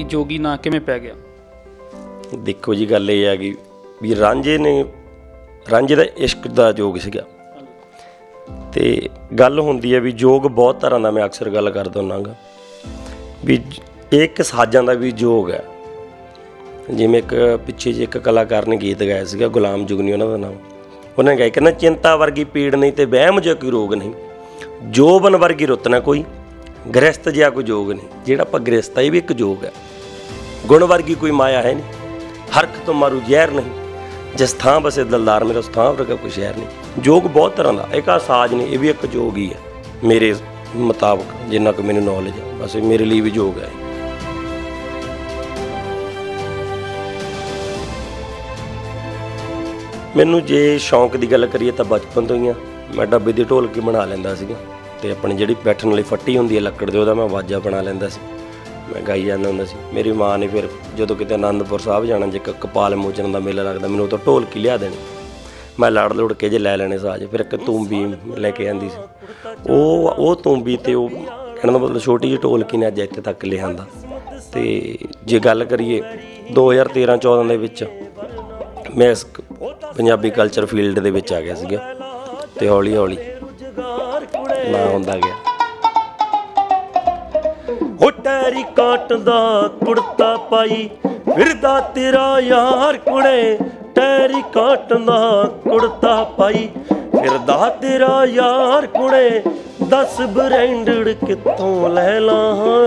कि जोगी ना किवें पै गया? देखो जी, गल ये है कि भी रांझे दा इश्क दा जोग सीगा ते गल हुंदी है भी जोग बहुत तरह दा मैं अक्सर गल करदा हुन्ना गा भी एक साजां दा भी जोग है। जिवें एक पिछे जे एक कलाकार ने गीत गाया सीगा, गुलाम जुगनी उन्हां दा नाम, उन्हें गाया कहना चिंता वर्गी पीड़ नहीं ते वहम जो कोई रोग नहीं, जोबन वर्गी रुत ना कोई, गृहस्थ जिहा कोई जोग नहीं। जिहड़ा आपां गृहस्थ है, ये भी एक जोग है। गुण वर्गी कोई माया है नहीं, हरख तो मारू जहर नहीं, जिस थां बसे दिलदार मेरा उस थां वर्गा कोई शहर नहीं। जोग बहुत तरह का, एक साज ने, ये भी एक जोग ही है मेरे मुताबिक, जिन्ना कि मैनूं नॉलेज है, बस मेरे लिए भी जोग है। मैनू जे शौक की गल करिए तो बचपन तो ही आ मैं डब्बे की ढोलकी बना लैंदा सीगा ते अपनी जिहड़ी बैठण वाली फट्टी हुंदी है लक्कड़ दे, उहदा मैं वाजा बना लैंदा सी, मैं गाई जांदा हुंदा सी। मेरी माँ ने फिर जदों किते आनंदपुर साहब जाना, जे कपाल मोचन का मेला लगदा, मैनूं उतों ढोलकी लिया देनी, मैं लड़ लुड़ के जे लै लैने साज। फिर एक तूंबी लैके आंदी सी, ਉਹ ਤੂੰਬੀ ਤੇ ਉਹ कहने का मतलब छोटी जी ढोलकी ने अज इत्थे तक लिआंदा। ते जे गल करिए 2013-14 ਦੇ ਵਿੱਚ मैं इस पंजाबी कल्चर फील्ड ਦੇ ਵਿੱਚ आ ਗਿਆ ਸੀਗਾ ਤੇ हौली हौली ना ਹੁੰਦਾ ਗਿਆ। हो टैरी काट दा कुड़ता पाई फिरदा तेरा यार कुड़े, टैरी काट दा कुड़ता पाई फिरदा तेरा यार कुड़े, दस ब्रांडड कित्थों लै ला।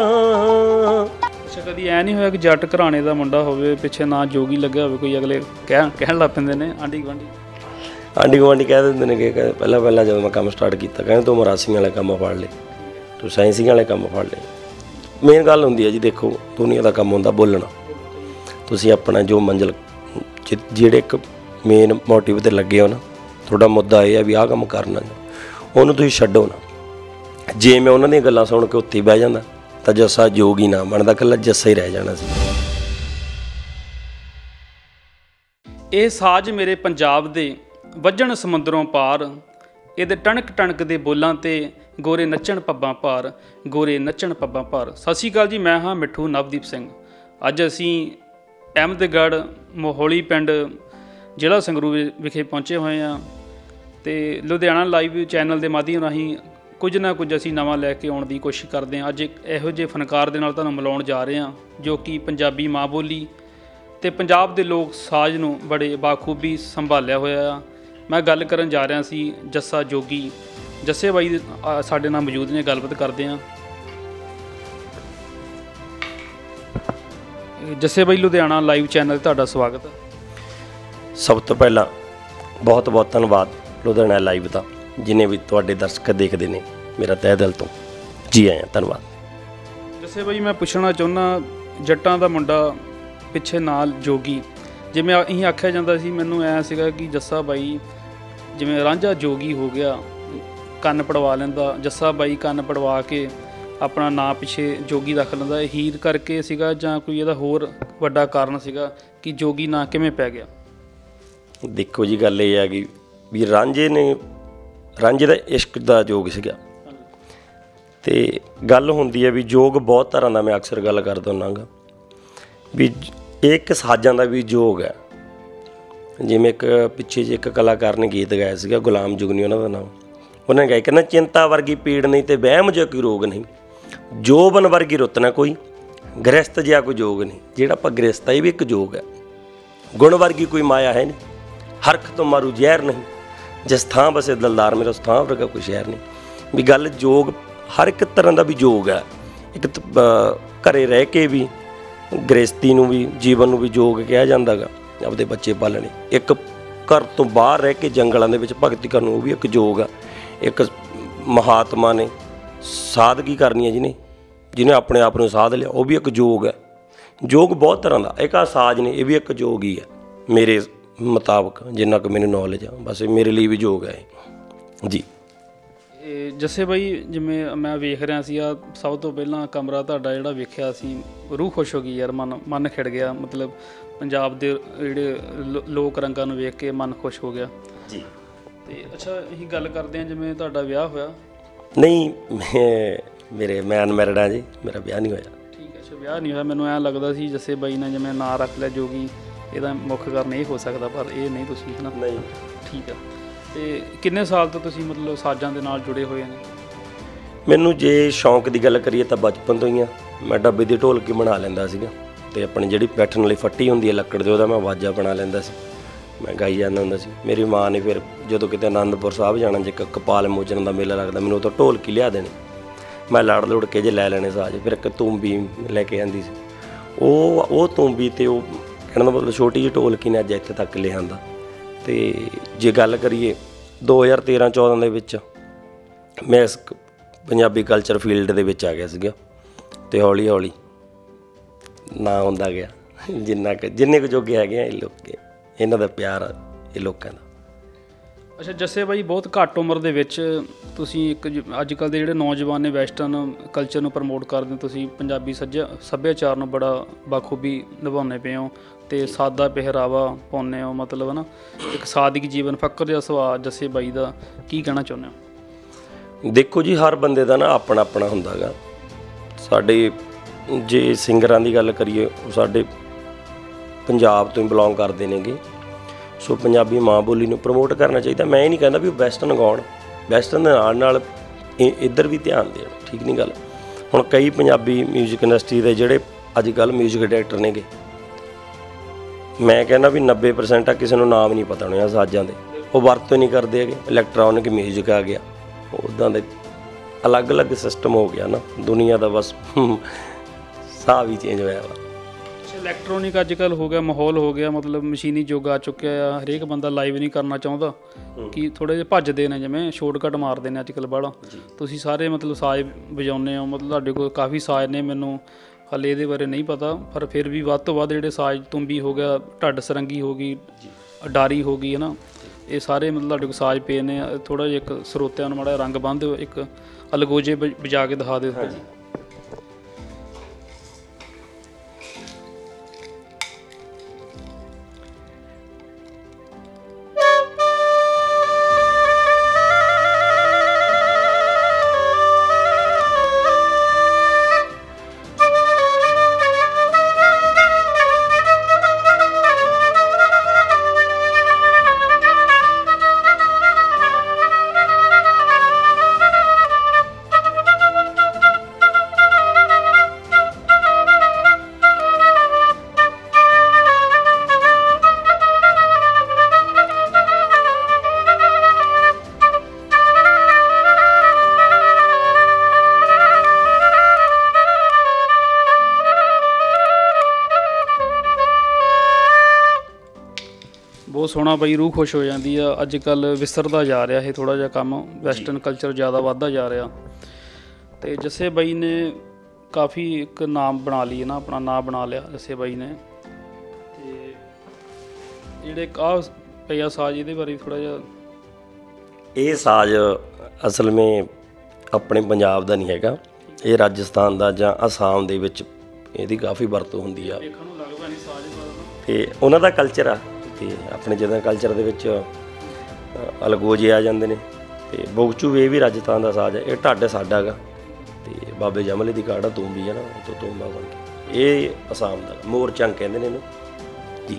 कभी ऐ नहीं होया कि जट घराने का मुंडा होवे पिछे ना जोगी लग्या होवे, कोई अगले कहन लग पैंदे ने आंढी गुआंढी कह दिंदे ने कि पहला जब मैं काम स्टार्ट किया कहते तू मरासियां वाले काम फड़ ले, तू साइंसियां वाले काम फड़ ले। मेन गल हुंदी है जी, देखो दुनिया का काम हुंदा बोलना, तुसीं अपना जो मंजिल जिहड़े एक मेन मोटिव ते लगे हो ना, तुहाडा मुद्दा यह है भी आह काम करना, उहनूं तुसीं छड्डो ना। जे मैं उन्हां दीयां गल्लां सुण के उत्ते बह जांदा तो जस्सा जोगी ना बनता, कल्ला जस्सा ही रह जाना सी। ਇਹ ਸਾਜ਼ ਮੇਰੇ ਪੰਜਾਬ ਦੇ ਵੱਜਣ ਸਮੁੰਦਰੋਂ ਪਾਰ, ਇਹਦੇ ਟਣਕ ਟਣਕ ਦੇ ਬੋਲਾਂ ਤੇ ਗੋਰੇ ਨੱਚਣ ਪੱਬਾਂ ਭਾਰ, ਗੋਰੇ ਨੱਚਣ ਪੱਬਾਂ ਭਾਰ। ਸਤਿ ਸ਼੍ਰੀ ਅਕਾਲ ਜੀ, ਮੈਂ ਹਾਂ ਮਿੱਠੂ ਨਵਦੀਪ ਸਿੰਘ। ਅੱਜ ਅਸੀਂ ਅਹਿਮਦਗੜ੍ਹ ਮੋਹੋਲੀ ਪਿੰਡ ਜ਼ਿਲ੍ਹਾ ਸੰਗਰੂਰ ਵਿਖੇ ਪਹੁੰਚੇ ਹੋਏ ਹਾਂ ਤੇ ਲੁਧਿਆਣਾ ਲਾਈਵ ਚੈਨਲ ਦੇ ਮਾਧਿਅਮ ਰਾਹੀਂ ਕੁਝ ਨਾ ਕੁਝ ਅਸੀਂ ਨਵਾਂ ਲੈ ਕੇ ਆਉਣ ਦੀ ਕੋਸ਼ਿਸ਼ ਕਰਦੇ ਹਾਂ। ਅੱਜ ਇੱਕ ਇਹੋ ਜਿਹੇ ਫਨਕਾਰ ਦੇ ਨਾਲ ਤੁਹਾਨੂੰ ਮਿਲਾਉਣ ਜਾ ਰਹੇ ਹਾਂ ਜੋ ਕਿ ਪੰਜਾਬੀ ਮਾਂ ਬੋਲੀ ਅਤੇ ਪੰਜਾਬ ਦੇ ਲੋਕ ਸਾਜ਼ ਨੂੰ ਬੜੇ ਬਾਖੂਬੀ ਸੰਭਾਲਿਆ ਹੋਇਆ ਆ। ਮੈਂ ਗੱਲ ਕਰਨ ਜਾ ਰਿਹਾ ਸੀ ਜੱਸਾ ਜੋਗੀ, ਜੱਸੇ ਬਾਈ ਸਾਡੇ ਨਾਲ ਮੌਜੂਦ ਨੇ, ਗੱਲਬਾਤ ਕਰਦੇ ਹਾਂ। ਜੱਸੇ ਬਾਈ, ਲੁਧਿਆਣਾ ਲਾਈਵ ਚੈਨਲ 'ਤੇ ਤੁਹਾਡਾ ਸਵਾਗਤ ਹੈ। ਸਭ ਤੋਂ ਪਹਿਲਾਂ ਬਹੁਤ ਬਹੁਤ ਧੰਨਵਾਦ ਲੁਧਿਆਣਾ ਲਾਈਵ ਦਾ, जिन्हें भी तुहाडे दर्शक देखते हैं, मेरा तह दिल तो जी आया धन्यवाद। जैसे भाई मैं पूछना चाहुंदा, जट्टां दा मुंडा पिछे नाल जोगी, जिवें अहीं आख्या जांदा सी, मैनूं ऐ सीगा कि जस्सा बाई जिवें रांझा जोगी हो गया, कंन पड़वा लैंदा, जस्सा बाई कंन पड़वा के अपना नां पिछे जोगी रख लैंदा। हीर करके सीगा जां कोई इहदा होर वड्डा कारण सीगा कि जोगी नां किवें पै गया? देखो जी, गल ये है कि भी रांझे दा इश्क दा जोग सीगा ते गल हुंदी है भी जोग बहुत तरह का, मैं अक्सर गल करदा हुन्ना गा भी एक साजां दा भी जोग है। जिवें एक पिछे जे एक कलाकार ने गीत गाया सीगा, गुलाम जुगनी उन्हां दा नाम, उन्हें गाया कहना चिंता वर्गी पीड़ नहीं ते वहम जो कोई रोग नहीं, जोबन वर्गी रुत ना कोई, गृहस्थ जिहा कोई जोग नहीं। जिहड़ा आपां गृहस्थ है, ये भी एक जोग है। गुण वर्गी कोई माया है नहीं, हरख तो मारू जहर नहीं, जिस थां बसे दिलदार मेरा उस थां वर्गा कोई शहर नहीं। भी गल जोग हर एक तरह का भी जोग है। एक घरे रह के भी गृहस्थी नूं भी जीवन नूं भी जोग कहा जांदा गा, अपने बच्चे पालने। एक घर तो बाहर रह के जंगलों के विच भगती करनी, वो भी एक जोग है। एक महात्मा ने सादगी करनी है, जिन्हें अपने आप को साध लिया, वो भी एक जोग है। जोग बहुत तरह का, एक साज ने, ये भी एक जोग ही है मेरे मुताबिक, जिन्ना कि मैनूं नॉलेज है, बस मेरे लिए भी जोग है जी। जस्से भाई, जिवें मैं वेख रहा सी, सब तो पहला कमरा तुहाडा जिहड़ा वेखिया सी, रूह खुश हो गई यार, मन खिड़ गया। मतलब पंजाब दे जिहड़े लोक रंगां नूं वेख के मन खुश हो गया जी। ते अच्छा, असीं गल करदे हां, जिवें तुहाडा विआह होया? नहीं, मैं अनमैरिड हाँ जी, मेरा विआह नहीं होया। ठीक है, ਅੱਛਾ, ਵਿਆਹ ਨਹੀਂ ਹੋਇਆ। ਮੈਨੂੰ ਐਂ ਲੱਗਦਾ ਸੀ ਜੱਸੇ ਬਾਈ ਨੇ ਜਿਵੇਂ ਨਾਂ ਰੱਖ ਲਿਆ ਜੋਗੀ, ਇਹਦਾ ਮੁੱਖ ਕਾਰਨ ਇਹ ਹੋ ਸਕਦਾ, ਪਰ ਇਹ ਨਹੀਂ ਤੁਸੀਂ, ਹੈ ਨਾ? ਨਹੀਂ। ਠੀਕ ਆ। ਤੇ ਕਿੰਨੇ ਸਾਲ ਤੋਂ ਤੁਸੀਂ ਮਤਲਬ ਸਾਜ਼ਾਂ ਦੇ ਨਾਲ ਜੁੜੇ ਹੋਏ ਨੇ? ਮੈਨੂੰ ਜੇ ਸ਼ੌਂਕ ਦੀ ਗੱਲ ਕਰੀਏ ਤਾਂ ਬਚਪਨ ਤੋਂ ਹੀ ਆ। ਮੈਂ ਡੱਬੇ ਦੀ ਢੋਲਕੀ ਬਣਾ ਲੈਂਦਾ ਸੀਗਾ, ਅਤੇ ਆਪਣੀ ਜਿਹੜੀ ਬੈਠਣ ਵਾਲੀ ਫੱਟੀ ਹੁੰਦੀ ਹੈ ਲੱਕੜ ਦੇ, ਉਹਦਾ ਮੈਂ ਵਾਜਾ ਬਣਾ ਲੈਂਦਾ ਸੀ, ਮੈਂ ਗਾਈ ਜਾਂਦਾ ਹੁੰਦਾ ਸੀ। ਮੇਰੀ ਮਾਂ ਨੇ ਫਿਰ ਜਦੋਂ ਕਿਤੇ ਆਨੰਦਪੁਰ ਸਾਹਿਬ ਜਾਣਾ, ਜੇ ਕਪਾਲ ਮੋਚਨ ਦਾ ਮੇਲਾ ਲੱਗਦਾ, ਮੈਨੂੰ ਉਹ ਤੋਂ ਢੋਲਕੀ ਲਿਆ ਦੇਣੀ, ਮੈਂ ਲੜ ਲੁੜ ਕੇ ਜੇ ਲੈ ਲੈਣੇ ਸਾਜ਼। ਫਿਰ ਇੱਕ ਤੂੰਬੀ ਲੈ ਕੇ ਆਉਂਦੀ ਸੀ, ਉਹ ਤੂੰਬੀ ਅਤੇ ਉਹ ਕਹਿਣ ਦਾ ਮਤਲਬ ਛੋਟੀ ਜਿਹੀ ਢੋਲਕੀ ਨੇ ਅੱਜ ਇੱਥੇ ਤੱਕ ਲਿਆਂਦਾ। ਅਤੇ ਜੇ ਗੱਲ ਕਰੀਏ 2013-14 ਦੇ ਵਿੱਚ ਮੈਂ ਇਸ ਪੰਜਾਬੀ ਕਲਚਰ ਫੀਲਡ ਦੇ ਵਿੱਚ ਆ ਗਿਆ ਸੀਗਾ, ਅਤੇ ਹੌਲੀ ਹੌਲੀ ਨਾ ਹੁੰਦਾ ਗਿਆ, ਜਿੰਨੇ ਕੁ ਜੋਗੇ ਹੈਗੇ ਆ ਇਹ ਲੋਕ, ਇਹਨਾਂ ਦਾ ਪਿਆਰ ਇਹ ਲੋਕਾਂ ਦਾ। ਅੱਛਾ ਜੱਸੇ ਬਾਈ, ਬਹੁਤ ਘੱਟ ਉਮਰ ਦੇ ਵਿੱਚ ਤੁਸੀਂ ਇੱਕ ਅੱਜ ਕੱਲ੍ਹ ਦੇ ਜਿਹੜੇ ਨੌਜਵਾਨ ਨੇ ਵੈਸਟਰਨ ਕਲਚਰ ਨੂੰ ਪ੍ਰਮੋਟ ਕਰਦੇ ਹੋ, ਤੁਸੀਂ ਪੰਜਾਬੀ ਸੱਭਿਆਚਾਰ ਨੂੰ ਬੜਾ ਬਾਖੂਬੀ ਨਿਭਾਉਂਦੇ ਪਏ ਹੋ, ਅਤੇ ਸਾਦਾ ਪਹਿਰਾਵਾ ਪਾਉਂਦੇ ਹੋ, ਮਤਲਬ ਹੈ ਨਾ, ਇੱਕ ਸਾਦਗੀ ਜੀਵਨ, ਫਕਰ ਜਿਹਾ ਸੁਭਾਅ ਜੱਸੇ ਬਾਈ ਦਾ, ਕੀ ਕਹਿਣਾ ਚਾਹੁੰਦੇ ਹੋ? ਦੇਖੋ ਜੀ, ਹਰ ਬੰਦੇ ਦਾ ਨਾ ਆਪਣਾ ਆਪਣਾ ਹੁੰਦਾ ਗਾ। ਸਾਡੇ ਜੇ ਸਿੰਗਰਾਂ ਦੀ ਗੱਲ ਕਰੀਏ, ਉਹ ਸਾਡੇ ਪੰਜਾਬ ਤੋਂ ਹੀ ਬਿਲੋਂਗ ਕਰਦੇ ਨੇਗੇ, ਸੋ ਪੰਜਾਬੀ ਮਾਂ ਬੋਲੀ ਨੂੰ ਪ੍ਰਮੋਟ ਕਰਨਾ ਚਾਹੀਦਾ। ਮੈਂ ਇਹ ਨਹੀਂ ਕਹਿੰਦਾ ਵੀ ਉਹ ਵੈਸਟਰਨ ਗਾਉਣ, ਵੈਸਟਰਨ ਦੇ ਨਾਲ ਨਾਲ ਇੱਧਰ ਵੀ ਧਿਆਨ ਦੇਣ, ਠੀਕ ਨਹੀਂ ਗੱਲ। ਹੁਣ ਕਈ ਪੰਜਾਬੀ ਮਿਊਜ਼ਿਕ ਇੰਡਸਟਰੀ ਦੇ ਜਿਹੜੇ ਅੱਜ ਕੱਲ੍ਹ ਮਿਊਜ਼ਿਕ ਡਾਇਰੈਕਟਰ ਨੇਗੇ, ਮੈਂ ਕਹਿੰਦਾ ਵੀ 90% ਆ ਕਿਸੇ ਨੂੰ ਨਾਮ ਨਹੀਂ ਪਤਾ ਹੋਣੇ ਆ ਸਾਜ਼ਾਂ ਦੇ, ਉਹ ਵਰਤੋਂ ਨਹੀਂ ਕਰਦੇ ਹੈਗੇ। ਇਲੈਕਟ੍ਰੋਨਿਕ ਮਿਊਜ਼ਿਕ ਆ ਗਿਆ, ਉੱਦਾਂ ਦੇ ਅਲੱਗ-ਅਲੱਗ ਸਿਸਟਮ ਹੋ ਗਿਆ ਨਾ ਦੁਨੀਆ ਦਾ, ਬਸ ਹਿਸਾਬ ਹੀ ਚੇਂਜ ਹੋਇਆ ਵਾ। ਇਲੈਕਟ੍ਰੋਨਿਕ ਅੱਜ ਕੱਲ੍ਹ ਹੋ ਗਿਆ, ਮਾਹੌਲ ਹੋ ਗਿਆ, ਮਤਲਬ ਮਸ਼ੀਨੀ ਯੁੱਗ ਆ ਚੁੱਕਿਆ ਆ, ਹਰੇਕ ਬੰਦਾ ਲਾਈਵ ਨਹੀਂ ਕਰਨਾ ਚਾਹੁੰਦਾ, ਕਿ ਥੋੜ੍ਹੇ ਜਿਹੇ ਭੱਜਦੇ ਨੇ, ਜਿਵੇਂ ਸ਼ੋਰਟਕਟ ਮਾਰਦੇ ਨੇ ਅੱਜ ਕੱਲ੍ਹ ਬਾਹਲਾ। ਤੁਸੀਂ ਸਾਰੇ ਮਤਲਬ ਸਾਜ਼ ਵਜਾਉਂਦੇ ਹੋ, ਮਤਲਬ ਤੁਹਾਡੇ ਕੋਲ ਕਾਫੀ ਸਾਜ਼ ਨੇ, ਮੈਨੂੰ ਹਾਲੇ ਇਹਦੇ ਬਾਰੇ ਨਹੀਂ ਪਤਾ, ਪਰ ਫਿਰ ਵੀ ਵੱਧ ਤੋਂ ਵੱਧ ਜਿਹੜੇ ਸਾਜ਼, ਤੁੰਬੀ ਹੋ ਗਿਆ, ਢੱਡ ਸਰੰਗੀ ਹੋ ਗਈ, ਡਾਰੀ ਹੋ ਗਈ, ਹੈ ਨਾ, ਇਹ ਸਾਰੇ ਮਤਲਬ ਤੁਹਾਡੇ ਕੋਲ ਸਾਜ਼ ਪਏ ਨੇ। ਥੋੜ੍ਹਾ ਜਿਹਾ ਇੱਕ ਸਰੋਤਿਆਂ ਨੂੰ ਮਾੜਾ ਰੰਗ ਬੰਨ੍ਹ ਦਿਓ, ਇੱਕ ਅਲਗੋਜੇ ਵਜਾ ਕੇ ਦਿਖਾ ਦਿਓ। ਬਹੁਤ ਸੋਹਣਾ ਬਾਈ, ਰੂਹ ਖੁਸ਼ ਹੋ ਜਾਂਦੀ ਆ। ਅੱਜ ਕੱਲ੍ਹ ਵਿਸਰਦਾ ਜਾ ਰਿਹਾ ਇਹ ਥੋੜ੍ਹਾ ਜਿਹਾ ਕੰਮ, ਵੈਸਟਰਨ ਕਲਚਰ ਜ਼ਿਆਦਾ ਵੱਧਦਾ ਜਾ ਰਿਹਾ, ਅਤੇ ਜੱਸੇ ਬਾਈ ਨੇ ਕਾਫੀ ਇੱਕ ਨਾਮ ਬਣਾ ਲਈ ਹੈ ਨਾ, ਆਪਣਾ ਨਾਂ ਬਣਾ ਲਿਆ ਜੱਸੇ ਬਾਈ ਨੇ। ਅਤੇ ਜਿਹੜੇ ਆਹ ਪਿਆ ਸਾਜ਼, ਇਹਦੇ ਬਾਰੇ ਥੋੜ੍ਹਾ ਜਿਹਾ। ਇਹ ਸਾਜ਼ ਅਸਲ ਵਿੱਚ ਆਪਣੇ ਪੰਜਾਬ ਦਾ ਨਹੀਂ ਹੈਗਾ, ਇਹ ਰਾਜਸਥਾਨ ਦਾ ਜਾਂ ਅਸਾਮ ਦੇ ਵਿੱਚ ਇਹਦੀ ਕਾਫੀ ਵਰਤੋਂ ਹੁੰਦੀ ਆ, ਦੇਖਣ ਨੂੰ ਲੱਗਦਾ ਨਹੀਂ ਸਾਜ਼, ਅਤੇ ਉਹਨਾਂ ਦਾ ਕਲਚਰ ਆ। ਅਤੇ ਆਪਣੇ ਜਿੱਦਾਂ ਕਲਚਰ ਦੇ ਵਿੱਚ ਅਲਗੋਜੇ ਆ ਜਾਂਦੇ ਨੇ, ਅਤੇ ਬੋਗਚੂ ਇਹ ਵੀ ਰਾਜਸਥਾਨ ਦਾ ਸਾਜ਼ ਹੈ। ਇਹ ਢੱਡ ਸਾਡਾ ਗਾ, ਅਤੇ ਬਾਬੇ ਜਮਲੇ ਦੀ ਕਾੜਾ ਤੂੰਬੀ ਹੈ ਨਾ, ਉਹ ਤੋਂ ਤੂੰਬਾ ਬਣ ਕੇ, ਇਹ ਅਸਾਮ ਦਾ ਮੋਰ ਚੰਗ ਕਹਿੰਦੇ ਨੇ ਇਹਨੂੰ ਜੀ।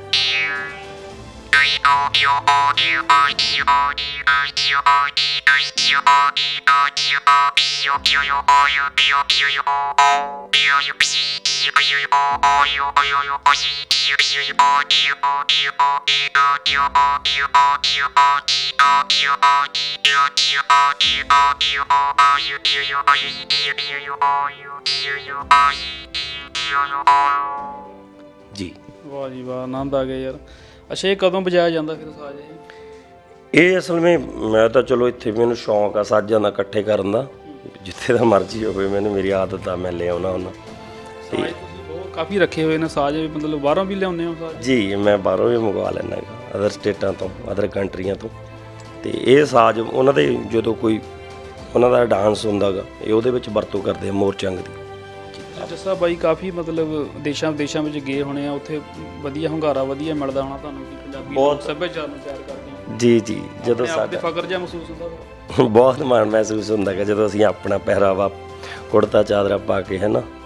ਜੀ ਵਾਹ ਜੀ ਵਾਹ, ਆਨੰਦ ਆ ਗਿਆ ਯਾਰ। ਅੱਛਾ, ਇਹ ਕਦੋਂ ਵਜਾਇਆ ਜਾਂਦਾ ਫਿਰ ਸਾਜ਼? ਇਹ ਅਸਲ ਵਿੱਚ ਮੈਂ ਤਾਂ ਚਲੋ ਇੱਥੇ ਮੈਨੂੰ ਸ਼ੌਂਕ ਆ ਸਾਜ਼ਾਂ ਦਾ ਇਕੱਠੇ ਕਰਨ ਦਾ, ਜਿੱਥੇ ਦਾ ਮਰਜ਼ੀ ਹੋਵੇ, ਮੈਨੂੰ ਮੇਰੀ ਆਦਤ ਆ, ਮੈਂ ਲੈ ਆਉਣਾ ਹੁੰਦਾ। ਅਤੇ ਕਾਫੀ ਰੱਖੇ ਹੋਏ ਨੇ ਸਾਜ਼, ਮਤਲਬ ਬਾਹਰੋਂ ਵੀ ਲਿਆਉਂਦੇ ਹੋ ਸਾਜ਼? ਜੀ, ਮੈਂ ਬਾਹਰੋਂ ਵੀ ਮੰਗਵਾ ਲੈਂਦਾ ਗਾ, ਅਦਰ ਸਟੇਟਾਂ ਤੋਂ, ਅਦਰ ਕੰਟਰੀਆਂ ਤੋਂ। ਅਤੇ ਇਹ ਸਾਜ਼ ਉਹਨਾਂ ਦੇ ਜਦੋਂ ਕੋਈ ਉਹਨਾਂ ਦਾ ਡਾਂਸ ਹੁੰਦਾ ਗਾ, ਇਹ ਉਹਦੇ ਵਿੱਚ ਵਰਤੋਂ ਕਰਦੇ ਆ ਮੋਰ ਚੰਗ ਦੀ। ਜੱਸਾ ਬਾਈ ਕਾਫੀ ਮਤਲਬ ਦੇਸ਼ਾਂ ਵਿਦੇਸ਼ਾਂ ਵਿੱਚ ਗਏ ਹੋਣੇ ਆ, ਉੱਥੇ ਵਧੀਆ ਹੁੰਗਾਰਾ ਵਧੀਆ ਮਿਲਦਾ ਹੋਣਾ ਤੁਹਾਨੂੰ, ਕਿ ਪੰਜਾਬੀ ਬਹੁਤ ਸੱਭਿਆਚਾਰ ਨੂੰ ਪਿਆਰ ਕਰਦੇ ਹੋ? ਜੀ ਜੀ, ਜਦੋਂ ਸਾਡੇ ਫਕਰ ਜਿਹਾ ਮਹਿਸੂਸ ਹੁੰਦਾ, ਬਹੁਤ ਮਾਣ ਮਹਿਸੂਸ ਹੁੰਦਾ ਗਾ ਜਦੋਂ ਅਸੀਂ ਆਪਣਾ ਪਹਿਰਾਵਾ ਕੁੜਤਾ ਚਾਦਰਾ ਪਾ ਕੇ, ਹੈ ਨਾ,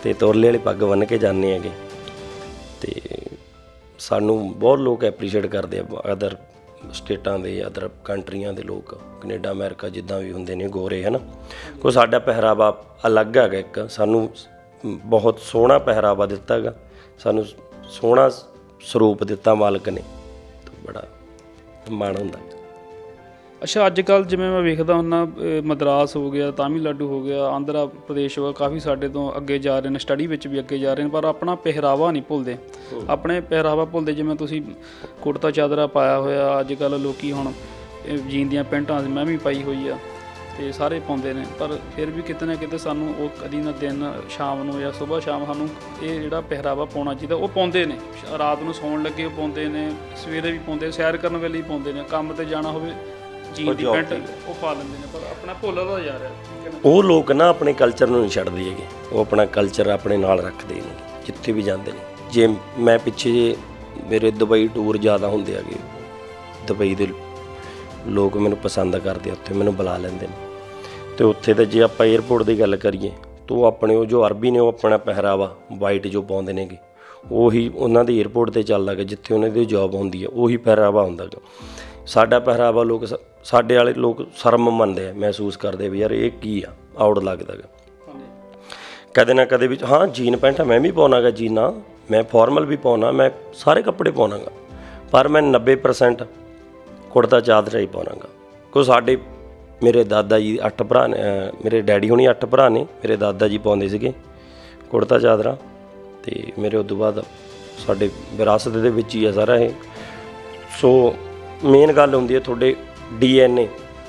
ਤੇ ਤੁਰਲੇ ਵਾਲੀ ਪੱਗ ਬੰਨ੍ਹ ਕੇ ਜਾਂਦੇ ਹੈਗੇ। ਤੇ ਸਾਨੂੰ ਬਹੁਤ ਲੋਕ ਐਪਰੀਸ਼ੀਏਟ ਕਰਦੇ ਆ, ਅਦਰ ਸਟੇਟਾਂ ਦੇ, ਅਦਰ ਕੰਟਰੀਆਂ ਦੇ ਲੋਕ, ਕੈਨੇਡਾ ਅਮਰੀਕਾ ਜਿੱਦਾਂ ਵੀ ਹੁੰਦੇ ਨੇ ਗੋਰੇ, ਹੈ ਨਾ। ਕੋਈ ਸਾਡਾ ਪਹਿਰਾਵਾ ਅਲੱਗ ਹੈਗਾ, ਇੱਕ ਸਾਨੂੰ ਬਹੁਤ ਸੋਹਣਾ ਪਹਿਰਾਵਾ ਦਿੱਤਾ ਹੈਗਾ, ਸਾਨੂੰ ਸੋਹਣਾ ਸਰੂਪ ਦਿੱਤਾ ਮਾਲਕ ਨੇ, ਬੜਾ ਮਾਣ ਹੁੰਦਾ। ਅੱਛਾ, ਅੱਜ ਕੱਲ੍ਹ ਜਿਵੇਂ ਮੈਂ ਵੇਖਦਾ ਹੁੰਦਾ, ਮਦਰਾਸ ਹੋ ਗਿਆ, ਤਾਮਿਲਨਾਡੂ ਹੋ ਗਿਆ, ਆਂਧਰਾ ਪ੍ਰਦੇਸ਼ ਹੋ ਗਿਆ, ਕਾਫੀ ਸਾਡੇ ਤੋਂ ਅੱਗੇ ਜਾ ਰਹੇ ਨੇ, ਸਟੱਡੀ ਵਿੱਚ ਵੀ ਅੱਗੇ ਜਾ ਰਹੇ ਨੇ, ਪਰ ਆਪਣਾ ਪਹਿਰਾਵਾ ਨਹੀਂ ਭੁੱਲਦੇ। ਆਪਣੇ ਪਹਿਰਾਵਾ ਭੁੱਲਦੇ, ਜਿਵੇਂ ਤੁਸੀਂ ਕੁੜਤਾ ਚਾਦਰਾ ਪਾਇਆ ਹੋਇਆ, ਅੱਜ ਕੱਲ੍ਹ ਲੋਕ ਹੁਣ ਜੀਨ ਦੀਆਂ ਪੈਂਟਾਂ ਮੈਂ ਵੀ ਪਾਈ ਹੋਈ ਆ, ਅਤੇ ਸਾਰੇ ਪਾਉਂਦੇ ਨੇ, ਪਰ ਫਿਰ ਵੀ ਕਿਤੇ ਨਾ ਕਿਤੇ ਸਾਨੂੰ ਉਹ ਕਦੀ ਨਾ ਦਿਨ ਸ਼ਾਮ ਨੂੰ ਜਾਂ ਸੁਬਾਹ ਸ਼ਾਮ ਸਾਨੂੰ ਇਹ ਜਿਹੜਾ ਪਹਿਰਾਵਾ ਪਾਉਣਾ ਚਾਹੀਦਾ, ਉਹ ਪਾਉਂਦੇ ਨੇ। ਰਾਤ ਨੂੰ ਸੌਣ ਲੱਗੇ ਉਹ ਪਾਉਂਦੇ ਨੇ, ਸਵੇਰੇ ਵੀ ਪਾਉਂਦੇ, ਸੈਰ ਕਰਨ ਵੇਲੇ ਵੀ ਪਾਉਂਦੇ ਨੇ, ਕੰਮ 'ਤੇ ਜਾਣਾ ਹੋਵੇ ਜੀਨ ਦੀ ਪੈਂਟ ਉਹ ਪਾ ਲੈਂਦੇ ਨੇ, ਪਰ ਆਪਣਾ ਭੁੱਲਦਾ ਜਾ ਰਿਹਾ। ਉਹ ਲੋਕ ਨਾ ਆਪਣੇ ਕਲਚਰ ਨੂੰ ਨਹੀਂ ਛੱਡਦੇ ਹੈਗੇ, ਉਹ ਆਪਣਾ ਕਲਚਰ ਆਪਣੇ ਨਾਲ ਰੱਖਦੇ ਨੇ ਜਿੱਥੇ ਵੀ ਜਾਂਦੇ ਨੇ। ਜੇ ਮੈਂ ਪਿੱਛੇ ਜੇ ਮੇਰੇ ਦੁਬਈ ਟੂਰ ਜ਼ਿਆਦਾ ਹੁੰਦੇ ਹੈਗੇ, ਦੁਬਈ ਦੇ ਲੋਕ ਮੈਨੂੰ ਪਸੰਦ ਕਰਦੇ, ਉੱਥੇ ਮੈਨੂੰ ਬੁਲਾ ਲੈਂਦੇ ਨੇ। ਅਤੇ ਉੱਥੇ ਤਾਂ ਜੇ ਆਪਾਂ ਏਅਰਪੋਰਟ ਦੀ ਗੱਲ ਕਰੀਏ ਤਾਂ ਉਹ ਆਪਣੇ ਉਹ ਜੋ ਅਰਬੀ ਨੇ ਉਹ ਆਪਣਾ ਪਹਿਰਾਵਾ ਵਾਈਟ ਜੋ ਪਾਉਂਦੇ ਨੇਗੇ, ਉਹੀ ਉਹਨਾਂ ਦੇ ਏਅਰਪੋਰਟ 'ਤੇ ਚੱਲਦਾ ਗਾ, ਜਿੱਥੇ ਉਹਨਾਂ ਦੀ ਜੋਬ ਹੁੰਦੀ ਹੈ ਉਹੀ ਪਹਿਰਾਵਾ ਹੁੰਦਾ ਗਾ। ਸਾਡਾ ਪਹਿਰਾਵਾ ਲੋਕ, ਸਾਡੇ ਵਾਲੇ ਲੋਕ ਸ਼ਰਮ ਮੰਨਦੇ ਆ, ਮਹਿਸੂਸ ਕਰਦੇ ਵੀ ਯਾਰ ਇਹ ਕੀ ਆ, ਆਊਟ ਲੱਗਦਾ ਗਾ ਕਦੇ ਨਾ ਕਦੇ ਵਿੱਚ। ਹਾਂ, ਜੀਨ ਪੈਂਟਾਂ ਮੈਂ ਵੀ ਪਾਉਣਾ ਗਾ, ਜੀਨਾਂ ਮੈਂ ਫਾਰਮਲ ਵੀ ਪਾਉਣਾ, ਮੈਂ ਸਾਰੇ ਕੱਪੜੇ ਪਾਉਣਾ ਗਾ, ਪਰ ਮੈਂ 90% ਕੁੜਤਾ ਚਾਦਰਾ ਹੀ ਪਾਉਣਾ ਗਾ। ਕਿਉਂ ਸਾਡੇ ਮੇਰੇ ਦਾਦਾ ਜੀ 8 ਭਰਾ ਨੇ, ਮੇਰੇ ਡੈਡੀ ਹੁਣੀ 8 ਭਰਾ ਨੇ, ਮੇਰੇ ਦਾਦਾ ਜੀ ਪਾਉਂਦੇ ਸੀਗੇ ਕੁੜਤਾ ਚਾਦਰਾ, ਅਤੇ ਮੇਰੇ ਉਸ ਤੋਂ ਬਾਅਦ ਸਾਡੇ ਵਿਰਾਸਤ ਦੇ ਵਿੱਚ ਹੀ ਆ ਸਾਰਾ ਇਹ। ਸੋ ਮੇਨ ਗੱਲ ਹੁੰਦੀ ਹੈ ਤੁਹਾਡੇ DNA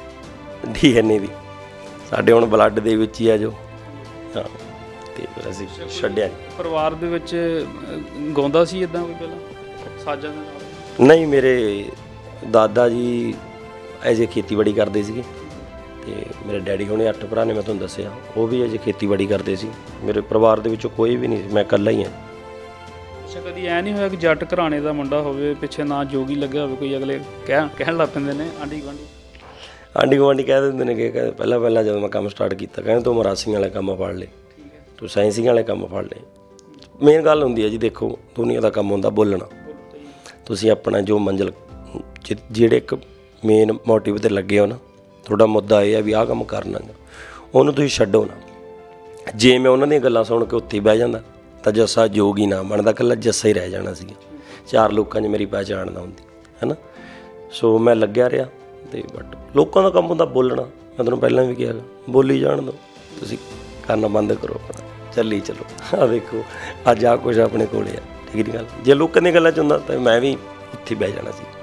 ਦੀ, ਸਾਡੇ ਹੁਣ ਬਲੱਡ ਦੇ ਵਿੱਚ ਹੀ ਆ ਜੋ। ਹਾਂ, ਅਤੇ ਫਿਰ ਅਸੀਂ ਛੱਡਿਆ ਨਹੀਂ। ਪਰਿਵਾਰ ਦੇ ਵਿੱਚ ਗਾਉਂਦਾ ਸੀ ਇੱਦਾਂ ਕੋਈ ਪਹਿਲਾਂ ਸਾਜ਼ਾਂ ਦੇ ਨਾਲ? ਨਹੀਂ, ਮੇਰੇ ਦਾਦਾ ਜੀ ਐਜ ਏ ਖੇਤੀਬਾੜੀ ਕਰਦੇ ਸੀਗੇ, ਅਤੇ ਮੇਰੇ ਡੈਡੀ ਹੁਣੇ 8 ਭਰਾ ਨੇ, ਮੈਂ ਤੁਹਾਨੂੰ ਦੱਸਿਆ, ਉਹ ਵੀ ਐਜ ਏ ਖੇਤੀਬਾੜੀ ਕਰਦੇ ਸੀ। ਮੇਰੇ ਪਰਿਵਾਰ ਦੇ ਵਿੱਚੋਂ ਕੋਈ ਵੀ ਨਹੀਂ ਸੀ, ਮੈਂ ਇਕੱਲਾ ਹੀ ਹਾਂ। ਅੱਛਾ, ਕਦੀ ਐਂ ਨਹੀਂ ਹੋਇਆ ਕਿ ਜੱਟ ਘਰਾਣੇ ਦਾ ਮੁੰਡਾ ਹੋਵੇ, ਪਿੱਛੇ ਨਾ ਜੋਗੀ ਲੱਗਿਆ ਹੋਵੇ, ਕੋਈ ਅਗਲੇ ਕਹਿਣ ਲੱਗ ਪੈਂਦੇ ਨੇ ਆਂਢੀ ਗੁਆਂਢੀ ਕਹਿ ਦਿੰਦੇ ਨੇ ਕਿ ਪਹਿਲਾਂ ਜਦੋਂ ਮੈਂ ਕੰਮ ਸਟਾਰਟ ਕੀਤਾ, ਕਹਿੰਦੇ ਤੂੰ ਮਰਾਸੀਆਂ ਵਾਲੇ ਕੰਮ ਫੜ ਲਏ, ਤੂੰ ਸਾਇੰਸੀਆਂ ਵਾਲੇ ਕੰਮ ਫੜ ਲਏ। ਮੇਨ ਗੱਲ ਹੁੰਦੀ ਹੈ ਜੀ, ਦੇਖੋ ਦੁਨੀਆ ਦਾ ਕੰਮ ਹੁੰਦਾ ਬੋਲਣਾ। ਤੁਸੀਂ ਆਪਣਾ ਜੋ ਮੰਜ਼ਿਲ ਜਿਹੜੇ ਇੱਕ ਮੇਨ ਮੋਟਿਵ 'ਤੇ ਲੱਗੇ ਹੋ ਨਾ, ਤੁਹਾਡਾ ਮੁੱਦਾ ਇਹ ਹੈ ਵੀ ਆਹ ਕੰਮ ਕਰਨਾ ਗਾ, ਉਹਨੂੰ ਤੁਸੀਂ ਛੱਡੋ ਨਾ। ਜੇ ਮੈਂ ਉਹਨਾਂ ਦੀਆਂ ਗੱਲਾਂ ਸੁਣ ਕੇ ਉੱਥੇ ਬਹਿ ਜਾਂਦਾ ਤਾਂ ਜੱਸਾ ਜੋਗ ਹੀ ਨਾ ਬਣਦਾ, ਇਕੱਲਾ ਜੱਸਾ ਹੀ ਰਹਿ ਜਾਣਾ ਸੀਗਾ, 4 ਲੋਕਾਂ 'ਚ ਮੇਰੀ ਪਹਿਚਾਣ ਨਾ ਹੁੰਦੀ, ਹੈ ਨਾ। ਸੋ ਮੈਂ ਲੱਗਿਆ ਰਿਹਾ, ਅਤੇ ਬਟ ਲੋਕਾਂ ਦਾ ਕੰਮ ਹੁੰਦਾ ਬੋਲਣਾ। ਮੈਂ ਤੁਹਾਨੂੰ ਪਹਿਲਾਂ ਵੀ ਕਿਹਾ, ਬੋਲੀ ਜਾਣ ਦਿਓ, ਤੁਸੀਂ ਕਰਨਾ ਬੰਦ ਕਰੋ ਆਪਣਾ, ਚੱਲੀ ਚਲੋ। ਆਹ ਦੇਖੋ ਅੱਜ ਆਹ ਕੁਛ ਆਪਣੇ ਕੋਲ ਆ, ਠੀਕ ਨਹੀਂ ਗੱਲ। ਜੇ ਲੋਕਾਂ ਦੀਆਂ ਗੱਲਾਂ 'ਚ ਹੁੰਦਾ ਤਾਂ ਮੈਂ ਵੀ ਉੱਥੇ ਬਹਿ ਜਾਣਾ ਸੀ।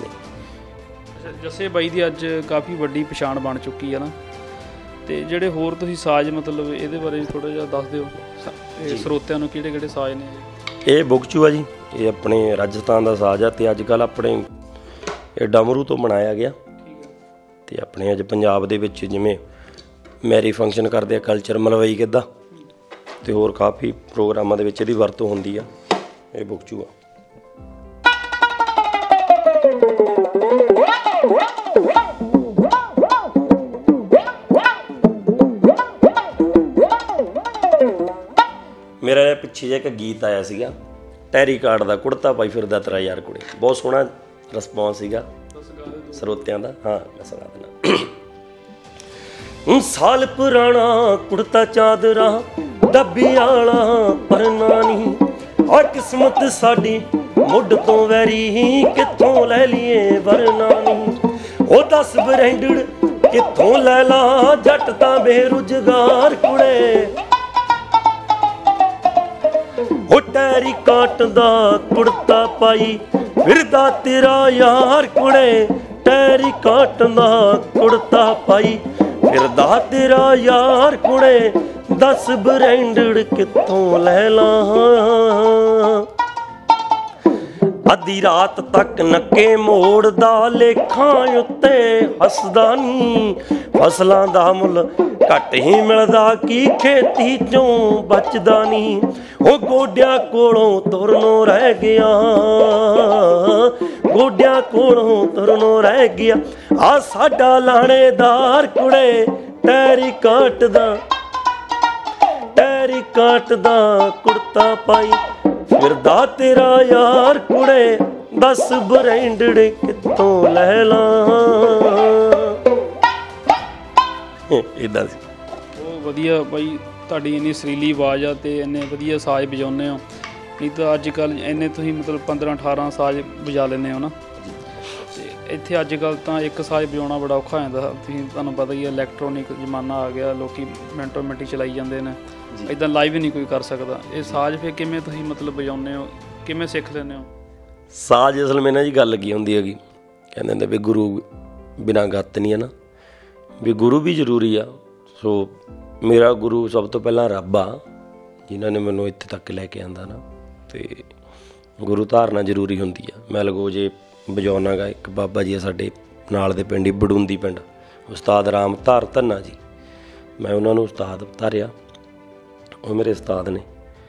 ਜੱਸੇ ਬਾਈ ਦੀ ਅੱਜ ਕਾਫੀ ਵੱਡੀ ਪਛਾਣ ਬਣ ਚੁੱਕੀ ਹੈ ਨਾ, ਅਤੇ ਜਿਹੜੇ ਹੋਰ ਤੁਸੀਂ ਸਾਜ਼, ਮਤਲਬ ਇਹਦੇ ਬਾਰੇ ਥੋੜ੍ਹਾ ਜਿਹਾ ਦੱਸ ਦਿਓ ਸਰੋਤਿਆਂ ਨੂੰ, ਕਿਹੜੇ ਸਾਜ਼ ਨੇ? ਇਹ ਬੁਗਚੂ ਆ ਜੀ, ਇਹ ਆਪਣੇ ਰਾਜਸਥਾਨ ਦਾ ਸਾਜ਼ ਆ, ਅਤੇ ਅੱਜ ਕੱਲ੍ਹ ਆਪਣੇ ਇਹ ਡਮਰੂ ਤੋਂ ਬਣਾਇਆ ਗਿਆ। ਅਤੇ ਆਪਣੇ ਅੱਜ ਪੰਜਾਬ ਦੇ ਵਿੱਚ ਜਿਵੇਂ ਮੈਰਿਜ ਫੰਕਸ਼ਨ ਕਰਦੇ ਆ, ਕਲਚਰ ਮਲਵਈ ਗਿੱਧਾ, ਅਤੇ ਹੋਰ ਕਾਫੀ ਪ੍ਰੋਗਰਾਮਾਂ ਦੇ ਵਿੱਚ ਇਹਦੀ ਵਰਤੋਂ ਹੁੰਦੀ ਆ। ਇਹ ਬੁਗਚੂ ਆ। ਮੇਰਾ ਪਿੱਛੇ ਜਿਹਾ ਇੱਕ ਗੀਤ ਆਇਆ ਸੀਗਾ, ਟੈਰੀ ਕਾਰਡ ਦਾ, ਕੁੜਤਾ ਪਾਈ ਫਿਰਦਾ ਤੇਰਾ ਯਾਰ ਕੁੜੇ, ਬਹੁਤ ਸੋਹਣਾ ਰਿਸਪੌਂਸ ਸੀਗਾ ਸਰੋਤਿਆਂ ਦਾ। ਹਾਂ, ਮੈਂ ਸੁਣਾ ਦਿੰਦਾ। ਸਾਲ ਪੁਰਾਣਾ ਕੁੜਤਾ ਚਾਦਰਾ ਡੱਬੀ ਵਾਲਾ ਪਰਨਾ ਨੀ, ਆ ਕਿਸਮਤ ਸਾਡੀ ਮੁੱਢ ਤੋਂ ਵੈਰੀ, ਕਿੱਥੋਂ ਲੈ ਲਈਏ ਵਰਨਾ ਨੀ। ਉਹ 10 ਬਰੈਂਡਡ ਕਿੱਥੋਂ ਲੈ ਲਾ, ਜੱਟ ਤਾਂ ਬੇਰੁਜ਼ਗਾਰ ਕੁੜੇ। ਉਹ ਟੈਰੀ ਕਾਟ ਦਾ ਕੁੜਤਾ ਪਾਈ ਫਿਰਦਾ ਤੇਰਾ ਯਾਰ ਕੁੜੇ, ਟੈਰੀ ਕਾਟ ਦਾ ਕੁੜਤਾ ਪਾਈ ਫਿਰਦਾ ਤੇਰਾ ਯਾਰ ਕੁੜੇ। 10 ਬਰੈਂਡਡ ਕਿੱਥੋਂ ਲੈ ਲਾਂ, ਅੱਧੀ ਰਾਤ ਤੱਕ ਨੱਕੇ ਮੋੜਦਾ, ਲੇਖਾਂ ਉੱਤੇ ਹੱਸਦਾ ਨੀ। ਫਸਲਾਂ ਦਾ ਮੁੱਲ ਘੱਟ ਹੀ ਮਿਲਦਾ, ਕੀ ਖੇਤੀ ਚੋਂ ਬਚਦਾ ਨੀ। ਉਹ ਗੋਡਿਆਂ ਕੋਲੋਂ ਤੁਰਨੋਂ ਰਹਿ ਗਿਆ, ਗੋਡਿਆਂ ਕੋਲੋਂ ਤੁਰਨੋਂ ਰਹਿ ਗਿਆ। ਆ ਸਾਡਾ ਲਾਣੇਦਾਰ ਕੁੜੇ, ਟੈਰੀ ਕਾਟ ਦਾ, ਟੈਰੀ काटदा कुर्ता पाई फिरदा तेरा यार कुड़े दस ब्रांडड़े कितों लै ला इदां सी। ਬਹੁਤ ਵਧੀਆ ਬਾਈ, ਤੁਹਾਡੀ ਇੰਨੀ ਸੁਰੀਲੀ ਆਵਾਜ਼ ਆ ਤੇ ਇੰਨੇ ਵਧੀਆ ਸਾਜ਼ ਵਜਾਉਂਦੇ ਹੋ। ਨਹੀਂ ਤਾਂ ਅੱਜ ਕੱਲ੍ਹ ਇੰਨੇ ਤੁਸੀਂ ਮਤਲਬ 15-18 ਸਾਜ਼ ਵਜਾ ਲੈਂਦੇ ਹੋ ਨਾ। ਤੇ ਇੱਥੇ ਅੱਜ ਕੱਲ੍ਹ ਤਾਂ ਇੱਕ ਸਾਜ਼ ਵਜਾਉਣਾ ਬੜਾ ਔਖਾ ਹੋ ਜਾਂਦਾ। ਤੁਹਾਨੂੰ ਪਤਾ ਹੀ ਹੈ ਇਲੈਕਟ੍ਰੋਨਿਕ ਜ਼ਮਾਨਾ ਆ ਗਿਆ, ਲੋਕ ਮਿੰਟੋ ਮਿੰਟੀ ਚਲਾਈ ਜਾਂਦੇ ਨੇ, ਇੱਦਾਂ ਲਾਈਵ ਹੀ ਨਹੀਂ ਕੋਈ ਕਰ ਸਕਦਾ। ਇਹ ਸਾਜ਼ ਫਿਰ ਕਿਵੇਂ ਤੁਸੀਂ ਮਤਲਬ ਵਜਾਉਂਦੇ ਹੋ, ਕਿਵੇਂ ਸਿੱਖ ਲੈਂਦੇ ਹੋ? ਸਾਜ਼ ਅਸਲ ਮੇਂ ਨਾ ਜੀ ਗੱਲ ਕੀ ਹੁੰਦੀ ਹੈਗੀ, ਕਹਿੰਦੇ ਹੁੰਦੇ ਵੀ ਗੁਰੂ ਬਿਨਾਂ ਗੱਤ ਨਹੀਂ ਹੈ ਨਾ, ਵੀ ਗੁਰੂ ਵੀ ਜ਼ਰੂਰੀ ਆ। ਸੋ ਮੇਰਾ ਗੁਰੂ ਸਭ ਤੋਂ ਪਹਿਲਾਂ ਰੱਬ ਆ, ਜਿਨ੍ਹਾਂ ਨੇ ਮੈਨੂੰ ਇੱਥੇ ਤੱਕ ਲੈ ਕੇ ਆਂਦਾ ਨਾ। ਅਤੇ ਗੁਰੂ ਧਾਰਨਾ ਜ਼ਰੂਰੀ ਹੁੰਦੀ ਆ। ਮੈਂ ਲਗੋ ਜੇ ਵਜਾਉਣਾ ਗਾ, ਇੱਕ ਬਾਬਾ ਜੀ ਆ ਸਾਡੇ ਨਾਲ ਦੇ ਪਿੰਡ ਹੀ ਬੜੂੰਦੀ ਪਿੰਡ, ਉਸਤਾਦ ਰਾਮ ਧਾਰ ਧੰਨਾ ਜੀ, ਮੈਂ ਉਹਨਾਂ ਨੂੰ ਉਸਤਾਦ ਧਾਰਿਆ, ਉਹ ਮੇਰੇ ਉਸਤਾਦ ਨੇ।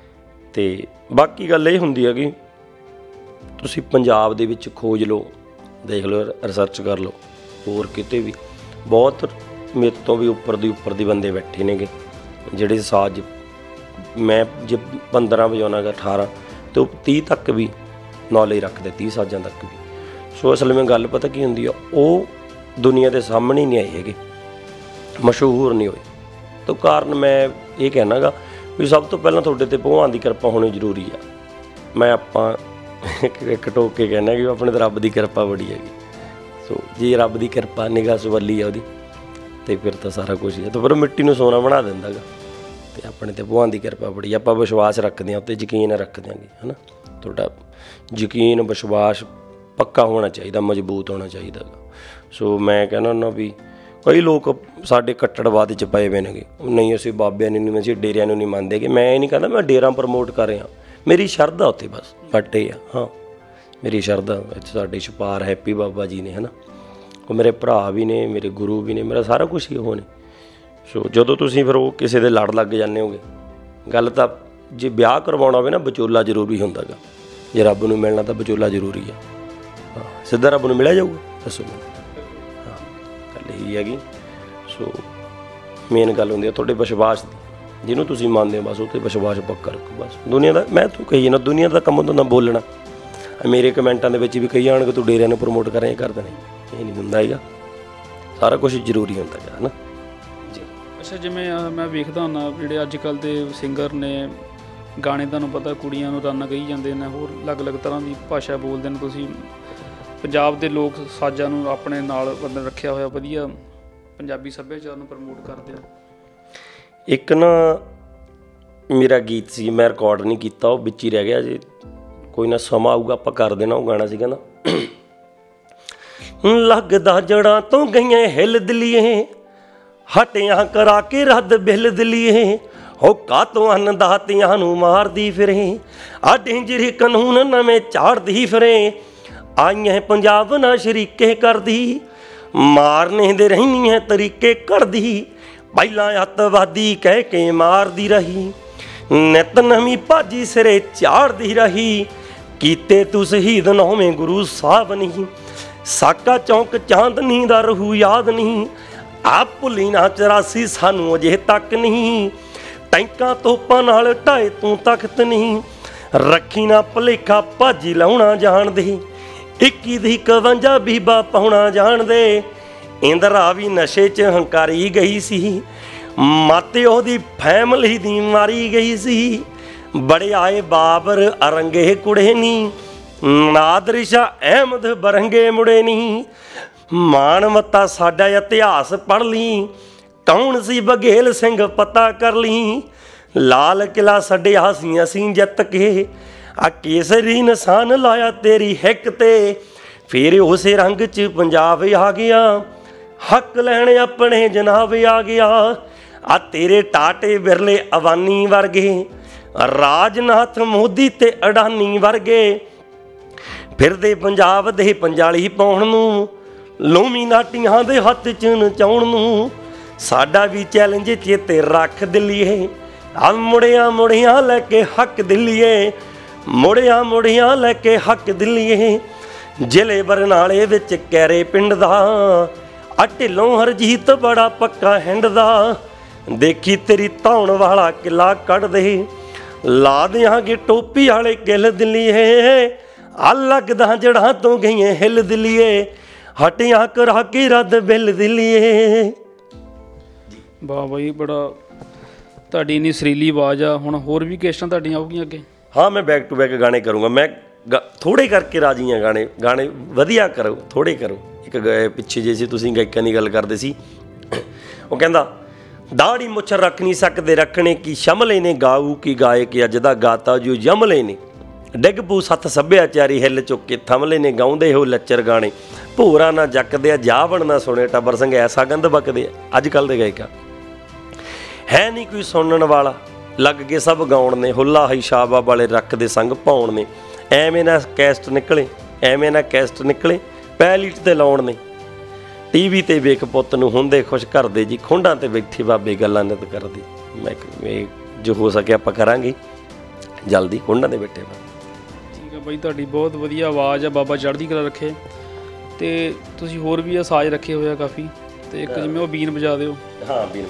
ਅਤੇ ਬਾਕੀ ਗੱਲ ਇਹ ਹੁੰਦੀ ਹੈ ਕਿ ਤੁਸੀਂ ਪੰਜਾਬ ਦੇ ਵਿੱਚ ਖੋਜ ਲਓ, ਦੇਖ ਲਓ, ਰਿਸਰਚ ਕਰ ਲਓ, ਹੋਰ ਕਿਤੇ ਵੀ ਬਹੁਤ ਮੇਰੇ ਤੋਂ ਵੀ ਉੱਪਰ ਦੀ ਬੰਦੇ ਬੈਠੇ ਨੇਗੇ ਜਿਹੜੇ ਸਾਜ਼ ਮੈਂ ਜੇ 15 ਵਜਾਉਣਾ ਗਾ 18 ਅਤੇ ਉਹ 30 ਤੱਕ ਵੀ ਨੌਲੇਜ ਰੱਖਦੇ, 30 ਸਾਜ਼ਾਂ ਤੱਕ ਵੀ। ਸੋ ਅਸਲ ਵਿੱਚ ਗੱਲ ਪਤਾ ਕੀ ਹੁੰਦੀ ਆ, ਉਹ ਦੁਨੀਆ ਦੇ ਸਾਹਮਣੇ ਨਹੀਂ ਆਏ ਹੈਗੇ, ਮਸ਼ਹੂਰ ਨਹੀਂ ਹੋਏ। ਤਾਂ ਕਾਰਨ ਮੈਂ ਇਹ ਕਹਿਣਾ ਗਾ ਵੀ ਸਭ ਤੋਂ ਪਹਿਲਾਂ ਤੁਹਾਡੇ 'ਤੇ ਭਗਵਾਨ ਦੀ ਕਿਰਪਾ ਹੋਣੀ ਜ਼ਰੂਰੀ ਆ। ਮੈਂ ਆਪਾਂ ਇੱਕ ਟੋਕ ਕੇ ਕਹਿਣਾ ਕਿ ਆਪਣੇ ਤਾਂ ਰੱਬ ਦੀ ਕਿਰਪਾ ਬੜੀ ਹੈਗੀ। ਸੋ ਜੇ ਰੱਬ ਦੀ ਕਿਰਪਾ ਨਿਗਾਹ ਸਵੱਲੀ ਆ ਉਹਦੀ, ਅਤੇ ਫਿਰ ਤਾਂ ਸਾਰਾ ਕੁਛ ਹੀ ਹੈ। ਤਾਂ ਫਿਰ ਉਹ ਮਿੱਟੀ ਨੂੰ ਸੋਨਾ ਬਣਾ ਦਿੰਦਾ ਗਾ। ਅਤੇ ਆਪਣੇ 'ਤੇ ਭਗਵਾਨ ਦੀ ਕਿਰਪਾ ਬੜੀ, ਆਪਾਂ ਵਿਸ਼ਵਾਸ ਰੱਖਦੇ ਹਾਂ, ਉੱਤੇ ਯਕੀਨ ਰੱਖਦੇ ਹਾਂਗੇ, ਹੈ ਨਾ। ਤੁਹਾਡਾ ਯਕੀਨ ਵਿਸ਼ਵਾਸ ਪੱਕਾ ਹੋਣਾ ਚਾਹੀਦਾ, ਮਜ਼ਬੂਤ ਹੋਣਾ ਚਾਹੀਦਾ ਗਾ। ਸੋ ਮੈਂ ਕਹਿੰਦਾ ਹੁੰਦਾ ਵੀ ਕਈ ਲੋਕ ਸਾਡੇ ਕੱਟੜਵਾਦ 'ਚ ਪਏ ਹੋਏ ਨੇਗੇ, ਨਹੀਂ ਅਸੀਂ ਬਾਬਿਆਂ ਨੂੰ ਨਹੀਂ, ਅਸੀਂ ਡੇਰਿਆਂ ਨੂੰ ਨਹੀਂ ਮੰਨਦੇ ਕਿ ਮੈਂ ਇਹ ਨਹੀਂ ਕਹਿੰਦਾ ਮੈਂ ਡੇਰਾ ਪ੍ਰਮੋਟ ਕਰ ਰਿਹਾ, ਮੇਰੀ ਸ਼ਰਧਾ ਉੱਥੇ ਬਸ ਬਟ ਇਹ ਆ। ਹਾਂ, ਮੇਰੀ ਸ਼ਰਧਾ ਇੱਥੇ ਸਾਡੇ ਛਪਾਰ ਹੈਪੀ ਬਾਬਾ ਜੀ ਨੇ, ਹੈ ਨਾ, ਉਹ ਮੇਰੇ ਭਰਾ ਵੀ ਨੇ, ਮੇਰੇ ਗੁਰੂ ਵੀ ਨੇ, ਮੇਰਾ ਸਾਰਾ ਕੁਛ ਹੀ ਉਹ ਨੇ। ਸੋ ਜਦੋਂ ਤੁਸੀਂ ਫਿਰ ਉਹ ਕਿਸੇ ਦੇ ਲੜ ਲੱਗ ਜਾਂਦੇ ਹੋਗੇ, ਗੱਲ ਤਾਂ ਜੇ ਵਿਆਹ ਕਰਵਾਉਣਾ ਹੋਵੇ ਨਾ ਵਿਚੋਲਾ ਜ਼ਰੂਰੀ ਹੁੰਦਾ ਗਾ। ਜੇ ਰੱਬ ਨੂੰ ਮਿਲਣਾ ਤਾਂ ਵਿਚੋਲਾ ਜ਼ਰੂਰੀ ਆ। ਹਾਂ, ਸਿੱਧਾ ਰੱਬ ਨੂੰ ਮਿਲਿਆ ਜਾਊਗਾ, ਦੱਸੋ ਮੈਨੂੰ। ਹਾਂ, ਗੱਲ ਇਹੀ ਹੈਗੀ। ਸੋ ਮੇਨ ਗੱਲ ਹੁੰਦੀ ਆ ਤੁਹਾਡੇ ਵਿਸ਼ਵਾਸ ਦੀ, ਜਿਹਨੂੰ ਤੁਸੀਂ ਮੰਨਦੇ ਹੋ ਬਸ ਉਹ 'ਤੇ ਵਿਸ਼ਵਾਸ ਪੱਕਾ ਰੱਖੋ ਬਸ। ਦੁਨੀਆ ਦਾ ਮੈਂ ਤੂੰ ਕਹੀ ਜਾਂਦਾ, ਦੁਨੀਆ ਦਾ ਕੰਮ ਹੁੰਦਾ ਬੋਲਣਾ। ਮੇਰੇ ਕਮੈਂਟਾਂ ਦੇ ਵਿੱਚ ਵੀ ਕਈ ਜਾਣਗੇ ਤੂੰ ਡੇਰਿਆਂ ਨੂੰ ਪ੍ਰਮੋਟ ਕਰ ਰਿਹਾ, ਇਹ ਕਰਦਾ ਨਹੀਂ, ਇਹ ਨਹੀਂ ਹੁੰਦਾ ਹੈਗਾ। ਸਾਰਾ ਕੁਛ ਜ਼ਰੂਰੀ ਹੁੰਦਾ ਹੈਗਾ, ਹੈ ਨਾ ਜੀ। ਅੱਛਾ, ਜਿਵੇਂ ਮੈਂ ਵੇਖਦਾ ਹੁੰਦਾ ਜਿਹੜੇ ਅੱਜ ਕੱਲ੍ਹ ਦੇ ਸਿੰਗਰ ਨੇ, ਗਾਣੇ ਤੁਹਾਨੂੰ ਪਤਾ ਕੁੜੀਆਂ ਨੂੰ ਰੰਨ ਕਹੀ ਜਾਂਦੇ ਨੇ, ਹੋਰ ਅਲੱਗ-ਅਲੱਗ ਤਰ੍ਹਾਂ ਦੀ ਭਾਸ਼ਾ ਬੋਲਦੇ ਨੇ। ਤੁਸੀਂ ਪੰਜਾਬ ਦੇ ਲੋਕ ਸਾਜ਼ਾਂ ਨੂੰ ਆਪਣੇ ਨਾਲ ਮਤਲਬ ਰੱਖਿਆ ਹੋਇਆ, ਵਧੀਆ ਪੰਜਾਬੀ ਸੱਭਿਆਚਾਰ ਨੂੰ ਪ੍ਰਮੋਟ ਕਰਦੇ ਆ। ਇੱਕ ਨਾ ਮੇਰਾ ਗੀਤ ਸੀ, ਮੈਂ ਰਿਕਾਰਡ ਨਹੀਂ ਕੀਤਾ, ਉਹ ਵਿੱਚ ਹੀ ਰਹਿ ਗਿਆ। ਜੇ ਕੋਈ ਨਾ ਸਮਾਂ ਆਊਗਾ ਆਪਾਂ ਕਰ ਦੇਣਾ। ਉਹ ਗਾਣਾ ਸੀਗਾ ਨਾ, ਲੱਗਦਾ ਜੜਾਂ ਤੋਂ ਗਈਆਂ ਹਿੱਲ ਦਿਲੀਏ, ਹਟਿਆਂ ਕਰਾ ਕੇ ਰੱਦ ਬਿੱਲ ਦਿਲੀਏ, ਹੋ ਕਾਤੋਂ ਅੰਨਦਾਤਿਆਂ ਨੂੰ ਮਾਰਦੀ ਫਿਰੇ, ਆ ਡੇਂਜਰੀ ਕਾਨੂੰਨ ਨਵੇਂ ਝਾੜਦੀ ਫਿਰੇ, ਆਈਆਂ ਪੰਜਾਬ ਨਾ ਸ਼ਰੀਕੇ ਕਰਦੀ, ਮਾਰਨੇ ਦੇ ਰਹਿੰਦੀ ਹੈ ਤਰੀਕੇ ਕਰਦੀ, ਪਹਿਲਾਂ ਅੱਤਵਾਦੀ ਕਹਿ ਕੇ ਮਾਰਦੀ ਰਹੀ, ਨਿਤ ਨਵੀਂ ਭਾਜੀ ਸਿਰੇ ਝਾੜਦੀ ਰਹੀ, ਕੀਤੇ ਤੂੰ ਸ਼ਹੀਦ ਨੌਵੇਂ ਗੁਰੂ ਸਾਹਿਬ ਨਹੀਂ, ਸਾਕਾ ਚੌਂਕ ਚਾਂਦਨੀ ਦਾ ਰਹੂ ਯਾਦ ਨਹੀਂ, ਆਪ ਭੁੱਲੀ ਨਾ 84 ਸਾਨੂੰ ਅਜੇ ਤੱਕ ਨਹੀਂ, ਟੈਂਕਾਂ ਤੋਪਾਂ ਨਾਲ ਢਾਏ ਤੂੰ ਤਖਤ ਨਹੀਂ, ਰੱਖੀ ਨਾ ਭੁਲੇਖਾ ਭਾਜੀ ਲਾਉਣਾ ਜਾਣਦੇ, 21 ਦੀ 51 ਬੀਬਾ ਪਾਉਣਾ ਜਾਣਦੇ, ਇੰਦਰਾ ਵੀ ਨਸ਼ੇ 'ਚ ਹੰਕਾਰੀ ਗਈ ਸੀ, ਮਾਤੇ ਉਹਦੀ ਫੈਮਿਲੀ ਦੀ ਮਾਰੀ ਗਈ ਸੀ, ਬੜੇ ਆਏ ਬਾਬਰ ਅਰੰਗੇ ਕੁੜੇ ਨੀ, ਨਾਦਰ ਸ਼ਾਹ ਅਹਿਮਦ ਬਰੰਗੇ ਮੁੜੇ ਨੀ, ਮਾਨਵਤਾ ਸਾਡਾ ਇਤਿਹਾਸ ਪੜ੍ਹ ਲਈ, ਕੌਣ ਸੀ ਬਘੇਲ ਸਿੰਘ ਪਤਾ ਕਰ ਲਈ, ਲਾਲ ਕਿਲਾ ਛੱਡਿਆ ਸੀ ਅਸੀਂ ਜਿੱਤ ਕੇ, ਆ ਕੇਸਰੀ ਨਿਸ਼ਾਨ ਲਾਇਆ ਤੇਰੀ ਹਿੱਕ 'ਤੇ, ਫਿਰ ਉਸੇ ਰੰਗ 'ਚ ਪੰਜਾਬ ਆ ਗਿਆ, ਹੱਕ ਲੈਣ ਆਪਣੇ ਜਨਾਬ ਆ ਗਿਆ, ਆ ਤੇਰੇ ਟਾਟੇ ਬਿਰਲੇ ਅਵਾਨੀ ਵਰਗੇ, ਰਾਜਨਾਥ ਮੋਦੀ ਤੇ ਅਡਾਨੀ ਵਰਗੇ, ਫਿਰਦੇ ਪੰਜਾਬ ਦੇ ਪੰਜਾਲੀ ਪਾਉਣ ਨੂੰ, ਲੋਮੀ ਨਾਟੀਆਂ ਦੇ ਹੱਥ 'ਚ ਨਚਾਉਣ ਨੂੰ, ਸਾਡਾ ਵੀ ਚੈਲੰਜ ਚੇਤੇ ਰੱਖ ਦਿਲੀਏ, ਆ ਮੁੜਿਆਂ ਮੁੜਿਆਂ ਲੈ ਕੇ ਹੱਕ ਦਿਲੀਏ, ਮੁੜਿਆਂ ਮੁੜਿਆਂ ਲੈ ਕੇ ਹੱਕ ਦਿਲੀਏ, ਜ਼ਿਲ੍ਹੇ ਬਰਨਾਲੇ ਵਿੱਚ ਕੈਰੇ ਪਿੰਡ ਦਾ, ਆ ਢਿੱਲੋਂ ਹਰਜੀਤ ਬੜਾ ਪੱਕਾ ਹਿੰਡ ਦਾ, ਦੇਖੀ ਤੇਰੀ ਧੌਣ ਵਾਲਾ ਕਿਲਾ ਕੱਢਦੇ, ਲਾ ਦਿਆਂਗੇ ਟੋਪੀ ਵਾਲੇ ਗਿੱਲ ਦਿੱਲੀਏ, ਆ ਲੱਗਦਾ ਜੜਾਂ ਤੋਂ ਗਈਆਂ ਹਿੱਲ ਦਿੱਲੀਏ, ਹਟਿਆ ਕਰਾ ਕੇ ਰੱਦ ਬਿੱਲ ਦਿੱਲੀਏ। ਵਾਹ ਬਾਈ, ਬੜਾ ਤੁਹਾਡੀ ਇੰਨੀ ਸੁਰੀਲੀ ਆਵਾਜ਼ ਆ। ਹੁਣ ਹੋਰ ਵੀ ਕੇਸ਼ਾਂ ਤੁਹਾਡੀਆਂ ਆਉਗੀਆਂ ਅੱਗੇ? ਹਾਂ, ਮੈਂ ਬੈਕ ਟੂ ਬੈਕ ਗਾਣੇ ਕਰੂੰਗਾ। ਮੈਂ ਥੋੜ੍ਹੇ ਕਰਕੇ ਰਾਜੀ ਹਾਂ, ਗਾਣੇ ਵਧੀਆ ਕਰੋ, ਥੋੜ੍ਹੇ ਕਰੋ। ਇੱਕ ਪਿੱਛੇ ਜੇ ਸੀ ਤੁਸੀਂ ਗਾਇਕਾਂ ਦੀ ਗੱਲ ਕਰਦੇ ਸੀ, ਉਹ ਕਹਿੰਦਾ ਦਾੜੀ ਮੁੱਛ ਰੱਖ ਨਹੀਂ ਸਕਦੇ, ਰੱਖਣੇ ਕੀ ਸ਼ਮਲੇ ਨੇ, ਗਾਊ ਕੀ ਗਾਇਕ ਅੱਜ ਦਾ ਗਾਤਾ ਜੋ ਯਮਲੇ ਨੇ, ਡਿੱਗ ਪੂ ਸੱਤ ਸੱਭਿਆਚਾਰੀ ਹਿੱਲ ਚੁੱਕ ਕੇ ਥਮਲੇ ਨੇ, ਗਾਉਂਦੇ ਹੋ ਲੱਚਰ ਗਾਣੇ ਭੋਰਾ ਨਾ ਜੱਕਦੇ ਆ, ਜਾਵਣ ਨਾ ਸੁਣੇ ਟੱਬਰ ਸਿੰਘ ਐਸਾ ਗੰਦ ਬਕਦੇ ਆ। ਅੱਜ ਕੱਲ੍ਹ ਦੇ ਗਾਇਕਾਂ ਹੈ ਨਹੀਂ ਕੋਈ ਸੁਣਨ ਵਾਲਾ, ਲੱਗ ਕੇ ਸਭ ਗਾਉਣ ਨੇ, ਹੁੱਲਾ ਹੀ ਸ਼ਾਬਾ ਵਾਲੇ ਰੱਖਦੇ ਸੰਗ ਪਾਉਣ ਨੇ, ਐਵੇਂ ਨਾ ਕੈਸਟ ਨਿਕਲੇ, ਐਵੇਂ ਨਾ ਕੈਸਟ ਨਿਕਲੇ ਪੈਲੀਟ 'ਤੇ ਲਾਉਣ ਨੇ, ਟੀਵੀ 'ਤੇ ਵੇਖ ਪੁੱਤ ਨੂੰ ਹੁੰਦੇ ਖੁਸ਼ ਕਰਦੇ ਜੀ, ਖੁੰਡਾਂ 'ਤੇ ਬੈਠੇ ਬਾਬੇ ਗੱਲਾਂ ਨਿਤ ਕਰਦੇ। ਮੈਂ ਜੋ ਹੋ ਸਕੇ ਆਪਾਂ ਕਰਾਂਗੇ ਜਲਦੀ, ਖੁੰਡਾਂ 'ਤੇ ਬੈਠੇ ਬਾਬੇ। ਠੀਕ ਹੈ ਬਾਈ, ਤੁਹਾਡੀ ਬਹੁਤ ਵਧੀਆ ਆਵਾਜ਼ ਆ, ਬਾਬਾ ਚੜ੍ਹਦੀ ਕਲਾ ਰੱਖੇ। ਅਤੇ ਤੁਸੀਂ ਹੋਰ ਵੀ ਸਾਜ਼ ਰੱਖੇ ਹੋਏ ਆ ਕਾਫੀ, ਅਤੇ ਇੱਕ ਜਿਵੇਂ ਉਹ ਬੀਨ ਵਜਾ ਦਿਓ। ਹਾਂ, ਬੀਨ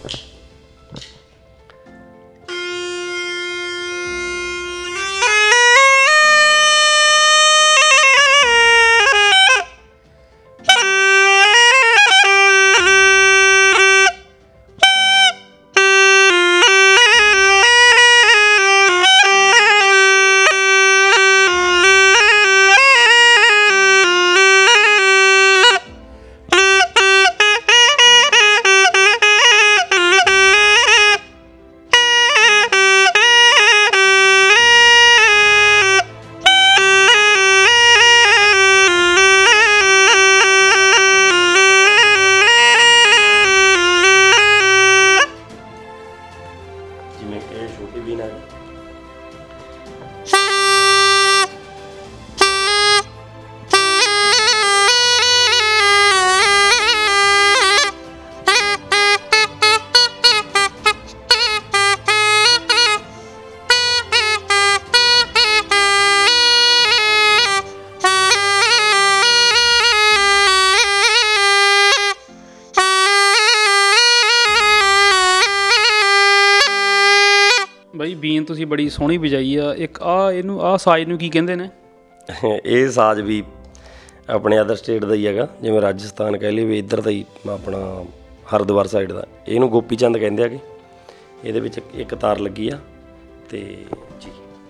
ਬਾਈ ਬੀਨ ਤੁਸੀਂ ਬੜੀ ਸੋਹਣੀ ਵਜਾਈ ਆ। ਇੱਕ ਇਹਨੂੰ ਸਾਜ਼ ਨੂੰ ਕੀ ਕਹਿੰਦੇ ਨੇ? ਇਹ ਸਾਜ਼ ਵੀ ਆਪਣੇ ਅਦਰ ਸਟੇਟ ਦਾ ਹੀ ਹੈਗਾ, ਜਿਵੇਂ ਰਾਜਸਥਾਨ ਕਹਿ ਲਈਏ ਵੀ ਇੱਧਰ ਦਾ ਹੀ, ਆਪਣਾ ਹਰਿਦੁਆਰ ਸਾਈਡ ਦਾ। ਇਹਨੂੰ ਗੋਪੀ ਚੰਦ ਕਹਿੰਦੇ ਹੈਗੇ। ਇਹਦੇ ਵਿੱਚ ਇੱਕ ਤਾਰ ਲੱਗੀ ਆ ਅਤੇ ਜੀ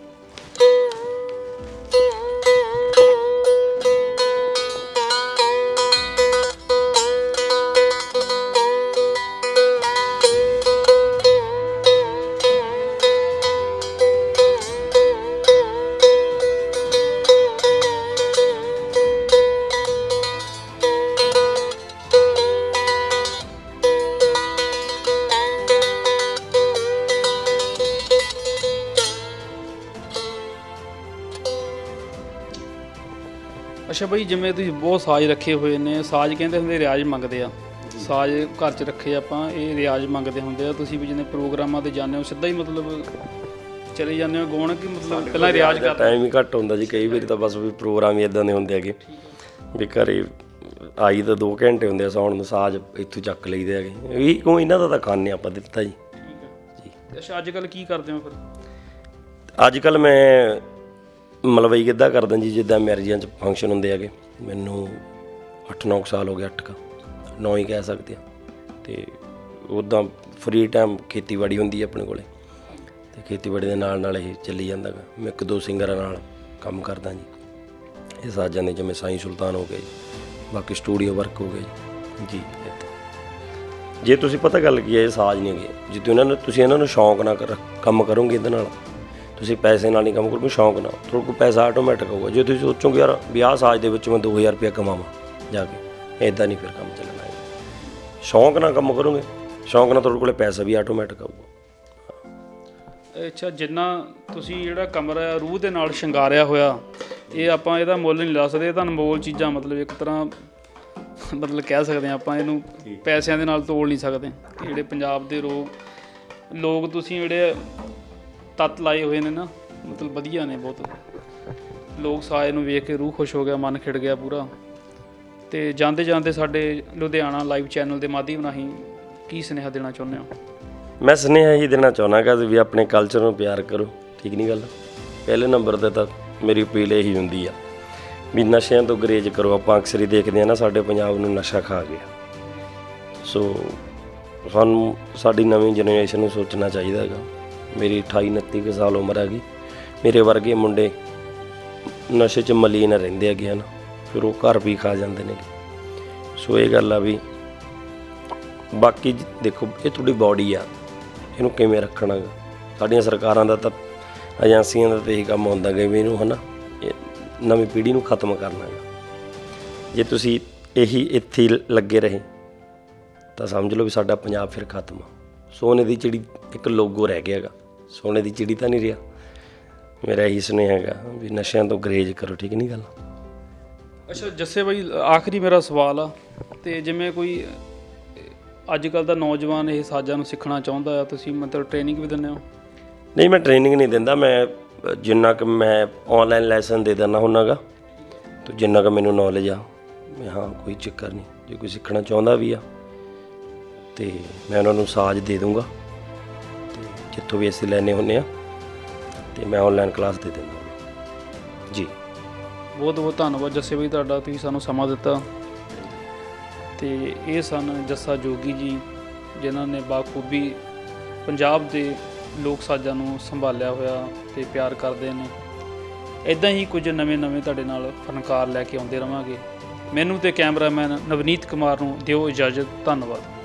ਅੱਛਾ ਬਾਈ, ਜਿਵੇਂ ਤੁਸੀਂ ਬਹੁਤ ਸਾਜ਼ ਰੱਖੇ ਹੋਏ ਨੇ, ਸਾਜ਼ ਕਹਿੰਦੇ ਹੁੰਦੇ ਰਿਆਜ਼ ਮੰਗਦੇ ਆ, ਸਾਜ਼ ਘਰ 'ਚ ਰੱਖੇ ਆਪਾਂ, ਇਹ ਰਿਆਜ਼ ਮੰਗਦੇ ਹੁੰਦੇ ਆ। ਤੁਸੀਂ ਵੀ ਜਿਵੇਂ ਪ੍ਰੋਗਰਾਮਾਂ 'ਤੇ ਜਾਂਦੇ ਹੋ ਸਿੱਧਾ ਹੀ ਮਤਲਬ ਚਲੇ ਜਾਂਦੇ ਹੋ ਗਾਉਣ, ਕਿ ਮਤਲਬ ਪਹਿਲਾਂ ਰਿਆਜ਼ ਕਰ? ਟਾਈਮ ਹੀ ਘੱਟ ਹੁੰਦਾ ਜੀ, ਕਈ ਵਾਰੀ ਤਾਂ ਬਸ ਵੀ ਪ੍ਰੋਗਰਾਮ ਹੀ ਇੱਦਾਂ ਦੇ ਹੁੰਦੇ ਹੈਗੇ ਵੀ ਘਰੇ ਆਈ ਤਾਂ 2 ਘੰਟੇ ਹੁੰਦੇ ਆ ਸੌਣ ਨੂੰ, ਸਾਜ਼ ਇੱਥੋਂ ਚੱਕ ਲਈਦੇ ਹੈਗੇ ਵੀ, ਕਿਉਂ ਇਹਨਾਂ ਦਾ ਤਾਂ ਖਾਨੇ ਆਪਾਂ ਦਿੱਤਾ ਜੀ। ਠੀਕ ਹੈ। ਅੱਛਾ, ਅੱਜ ਕੱਲ੍ਹ ਕੀ ਕਰਦੇ ਹੋ ਫਿਰ? ਅੱਜ ਕੱਲ੍ਹ ਮੈਂ ਮਲਵਈ ਗਿੱਧਾ ਕਰਦਾ ਜੀ, ਜਿੱਦਾਂ ਮੈਰਿਜਾਂ 'ਚ ਫੰਕਸ਼ਨ ਹੁੰਦੇ ਹੈਗੇ। ਮੈਨੂੰ 8-9 ਸਾਲ ਹੋ ਗਏ, 9 ਹੀ ਕਹਿ ਸਕਦੇ ਹਾਂ। ਅਤੇ ਉੱਦਾਂ ਫਰੀ ਟਾਈਮ ਖੇਤੀਬਾੜੀ ਹੁੰਦੀ ਹੈ ਆਪਣੇ ਕੋਲ, ਅਤੇ ਖੇਤੀਬਾੜੀ ਦੇ ਨਾਲ ਇਹ ਚੱਲੀ ਜਾਂਦਾ ਗਾ। ਮੈਂ 1-2 ਸਿੰਗਰਾਂ ਨਾਲ ਕੰਮ ਕਰਦਾ ਜੀ। ਇਹ ਸਾਜ਼ਾਂ ਦੇ ਜਿਵੇਂ ਸਾਈਂ ਸੁਲਤਾਨ ਹੋ ਗਏ, ਬਾਕੀ ਸਟੂਡੀਓ ਵਰਕ ਹੋ ਗਏ ਜੀ। ਜੇ ਤੁਸੀਂ ਪਤਾ ਗੱਲ ਕੀ ਹੈ, ਇਹ ਸਾਜ਼ ਨਹੀਂ ਹੈਗੇ, ਜੇ ਤੁਸੀਂ ਇਹਨਾਂ ਨੂੰ ਸ਼ੌਂਕ ਨਾਲ ਕੰਮ ਕਰੋਗੇ, ਇਹਦੇ ਨਾਲ ਤੁਸੀਂ ਪੈਸੇ ਨਾਲ ਨਹੀਂ ਕੰਮ ਕਰੋਗੇ, ਸ਼ੌਂਕ ਨਾਲ, ਤੁਹਾਡੇ ਕੋਲ ਪੈਸਾ ਆਟੋਮੈਟਿਕ ਆਊਗਾ। ਜੇ ਤੁਸੀਂ ਸੋਚੋਗੇ ਯਾਰ ਵੀ ਆਹ ਸਾਜ਼ ਦੇ ਵਿੱਚ ਮੈਂ 2000 ਰੁਪਇਆ ਕਮਾਵਾਂ ਜਾ ਕੇ, ਇੱਦਾਂ ਨਹੀਂ ਫਿਰ ਕੰਮ ਚੱਲਣਾ ਹੈ। ਸ਼ੌਂਕ ਨਾਲ ਕੰਮ ਕਰੋਗੇ, ਸ਼ੌਂਕ ਨਾਲ ਤੁਹਾਡੇ ਕੋਲ ਪੈਸਾ ਵੀ ਆਟੋਮੈਟਿਕ ਆਊਗਾ। ਅੱਛਾ, ਜਿੰਨਾ ਤੁਸੀਂ ਜਿਹੜਾ ਕਮਰਾ ਰੂਹ ਦੇ ਨਾਲ ਸ਼ਿੰਗਾਰਿਆ ਹੋਇਆ, ਇਹ ਆਪਾਂ ਇਹਦਾ ਮੁੱਲ ਨਹੀਂ ਲਾ ਸਕਦੇ। ਇਹ ਤਾਂ ਅਨਮੋਲ ਚੀਜ਼ਾਂ, ਮਤਲਬ ਇੱਕ ਤਰ੍ਹਾਂ ਮਤਲਬ ਕਹਿ ਸਕਦੇ ਹਾਂ ਆਪਾਂ, ਇਹਨੂੰ ਪੈਸਿਆਂ ਦੇ ਨਾਲ ਤੋਲ ਨਹੀਂ ਸਕਦੇ। ਜਿਹੜੇ ਪੰਜਾਬ ਦੇ ਲੋਕ ਤੁਸੀਂ ਜਿਹੜੇ ਤੱਤ ਲਾਏ ਹੋਏ ਨੇ ਨਾ, ਮਤਲਬ ਵਧੀਆ ਨੇ ਬਹੁਤ। ਲੋਕ ਸਾਜ਼ ਨੂੰ ਵੇਖ ਕੇ ਰੂਹ ਖੁਸ਼ ਹੋ ਗਿਆ, ਮਨ ਖਿੜ ਗਿਆ ਪੂਰਾ। ਅਤੇ ਜਾਂਦੇ ਜਾਂਦੇ ਸਾਡੇ ਲੁਧਿਆਣਾ ਲਾਈਵ ਚੈਨਲ ਦੇ ਮਾਧਿਅਮ ਰਾਹੀਂ ਕੀ ਸੁਨੇਹਾ ਦੇਣਾ ਚਾਹੁੰਦੇ ਹੋ? ਮੈਂ ਸੁਨੇਹਾ ਹੀ ਦੇਣਾ ਚਾਹੁੰਦਾ ਗਾ ਵੀ ਆਪਣੇ ਕਲਚਰ ਨੂੰ ਪਿਆਰ ਕਰੋ, ਠੀਕ ਨਹੀਂ ਗੱਲ। ਪਹਿਲੇ ਨੰਬਰ 'ਤੇ ਤਾਂ ਮੇਰੀ ਅਪੀਲ ਇਹੀ ਹੁੰਦੀ ਆ ਵੀ ਨਸ਼ਿਆਂ ਤੋਂ ਗੁਰੇਜ਼ ਕਰੋ। ਆਪਾਂ ਅਕਸਰ ਹੀ ਦੇਖਦੇ ਹਾਂ ਨਾ, ਸਾਡੇ ਪੰਜਾਬ ਨੂੰ ਨਸ਼ਾ ਖਾ ਗਿਆ। ਸੋ ਸਾਨੂੰ ਸਾਡੀ ਨਵੀਂ ਜਨਰੇਸ਼ਨ ਨੂੰ ਸੋਚਣਾ ਚਾਹੀਦਾ ਹੈਗਾ। ਮੇਰੀ 28-29 ਕੁ ਸਾਲ ਉਮਰ ਹੈਗੀ, ਮੇਰੇ ਵਰਗੇ ਮੁੰਡੇ ਨਸ਼ੇ 'ਚ ਮਲੀਨ ਰਹਿੰਦੇ ਹੈਗੇ ਹਨ, ਫਿਰ ਉਹ ਘਰ ਵੀ ਖਾ ਜਾਂਦੇ ਨੇ। ਸੋ ਇਹ ਗੱਲ ਆ ਵੀ ਬਾਕੀ ਦੇਖੋ, ਇਹ ਤੁਹਾਡੀ ਬੋਡੀ ਆ, ਇਹਨੂੰ ਕਿਵੇਂ ਰੱਖਣਾ ਗਾ। ਸਾਡੀਆਂ ਸਰਕਾਰਾਂ ਦਾ ਤਾਂ ਏਜੰਸੀਆਂ ਦਾ ਤਾਂ ਇਹੀ ਕੰਮ ਹੁੰਦਾ ਗਾ ਵੀ ਇਹਨੂੰ ਹੈ ਨਾ ਨਵੀਂ ਪੀੜ੍ਹੀ ਨੂੰ ਖਤਮ ਕਰਨਾ ਗਾ। ਜੇ ਤੁਸੀਂ ਇਹੀ ਇੱਥੇ ਲੱਗੇ ਰਹੇ ਤਾਂ ਸਮਝ ਲਓ ਵੀ ਸਾਡਾ ਪੰਜਾਬ ਫਿਰ ਖਤਮ ਆ। ਸੋਨੇ ਦੀ ਚਿੜੀ ਇੱਕ ਲੋਗੋ ਰਹਿ ਗਿਆ ਗਾ, ਸੋਨੇ ਦੀ ਚਿੜੀ ਤਾਂ ਨਹੀਂ ਰਿਹਾ। ਮੇਰਾ ਇਹੀ ਸੁਨੇਹਾ ਹੈਗਾ ਵੀ ਨਸ਼ਿਆਂ ਤੋਂ ਗੁਰੇਜ਼ ਕਰੋ, ਠੀਕ ਨਹੀਂ ਗੱਲ। ਅੱਛਾ ਜੱਸੇ ਬਾਈ, ਆਖਰੀ ਮੇਰਾ ਸਵਾਲ ਆ, ਤੇ ਜਿਵੇਂ ਕੋਈ ਅੱਜ ਕੱਲ੍ਹ ਦਾ ਨੌਜਵਾਨ ਇਹ ਸਾਜ਼ਾਂ ਨੂੰ ਸਿੱਖਣਾ ਚਾਹੁੰਦਾ ਆ, ਤੁਸੀਂ ਮਤਲਬ ਟ੍ਰੇਨਿੰਗ ਵੀ ਦਿੰਦੇ ਹੋ? ਨਹੀਂ, ਮੈਂ ਟ੍ਰੇਨਿੰਗ ਨਹੀਂ ਦਿੰਦਾ। ਮੈਂ ਜਿੰਨਾ ਕੁ ਮੈਂ ਔਨਲਾਈਨ ਲੈਸਨ ਦੇ ਦਿੰਦਾ ਹੁੰਦਾ ਗਾ, ਅਤੇ ਜਿੰਨਾ ਕੁ ਮੈਨੂੰ ਨੌਲੇਜ ਆ ਮੈਂ ਹਾਂ ਕੋਈ ਚੱਕਰ ਨਹੀਂ। ਜੇ ਕੋਈ ਸਿੱਖਣਾ ਚਾਹੁੰਦਾ ਵੀ ਆ ਅਤੇ ਮੈਂ ਉਹਨਾਂ ਨੂੰ ਸਾਜ਼ ਦੇ ਦੂੰਗਾ, ਅਤੇ ਜਿੱਥੋਂ ਵੀ ਅਸੀਂ ਲੈਂਦੇ ਹੁੰਦੇ ਹਾਂ ਅਤੇ ਮੈਂ ਔਨਲਾਈਨ ਕਲਾਸ ਦੇ ਦਿੰਦਾ ਜੀ। ਬਹੁਤ ਬਹੁਤ ਧੰਨਵਾਦ ਜੱਸੇ ਬਾਈ ਤੁਹਾਡਾ, ਤੁਸੀਂ ਸਾਨੂੰ ਸਮਾਂ ਦਿੱਤਾ। ਅਤੇ ਇਹ ਸਨ ਜੱਸਾ ਜੋਗੀ ਜੀ, ਜਿਨ੍ਹਾਂ ਨੇ ਬਾਖੂਬੀ ਪੰਜਾਬ ਦੇ ਲੋਕ ਸਾਜ਼ਾਂ ਨੂੰ ਸੰਭਾਲਿਆ ਹੋਇਆ ਅਤੇ ਪਿਆਰ ਕਰਦੇ ਨੇ। ਇੱਦਾਂ ਹੀ ਕੁਝ ਨਵੇਂ ਤੁਹਾਡੇ ਨਾਲ ਫਨਕਾਰ ਲੈ ਕੇ ਆਉਂਦੇ ਰਹਾਂਗੇ। ਮੈਨੂੰ ਅਤੇ ਕੈਮਰਾਮੈਨ ਨਵਨੀਤ ਕੁਮਾਰ ਨੂੰ ਦਿਓ ਇਜਾਜ਼ਤ। ਧੰਨਵਾਦ।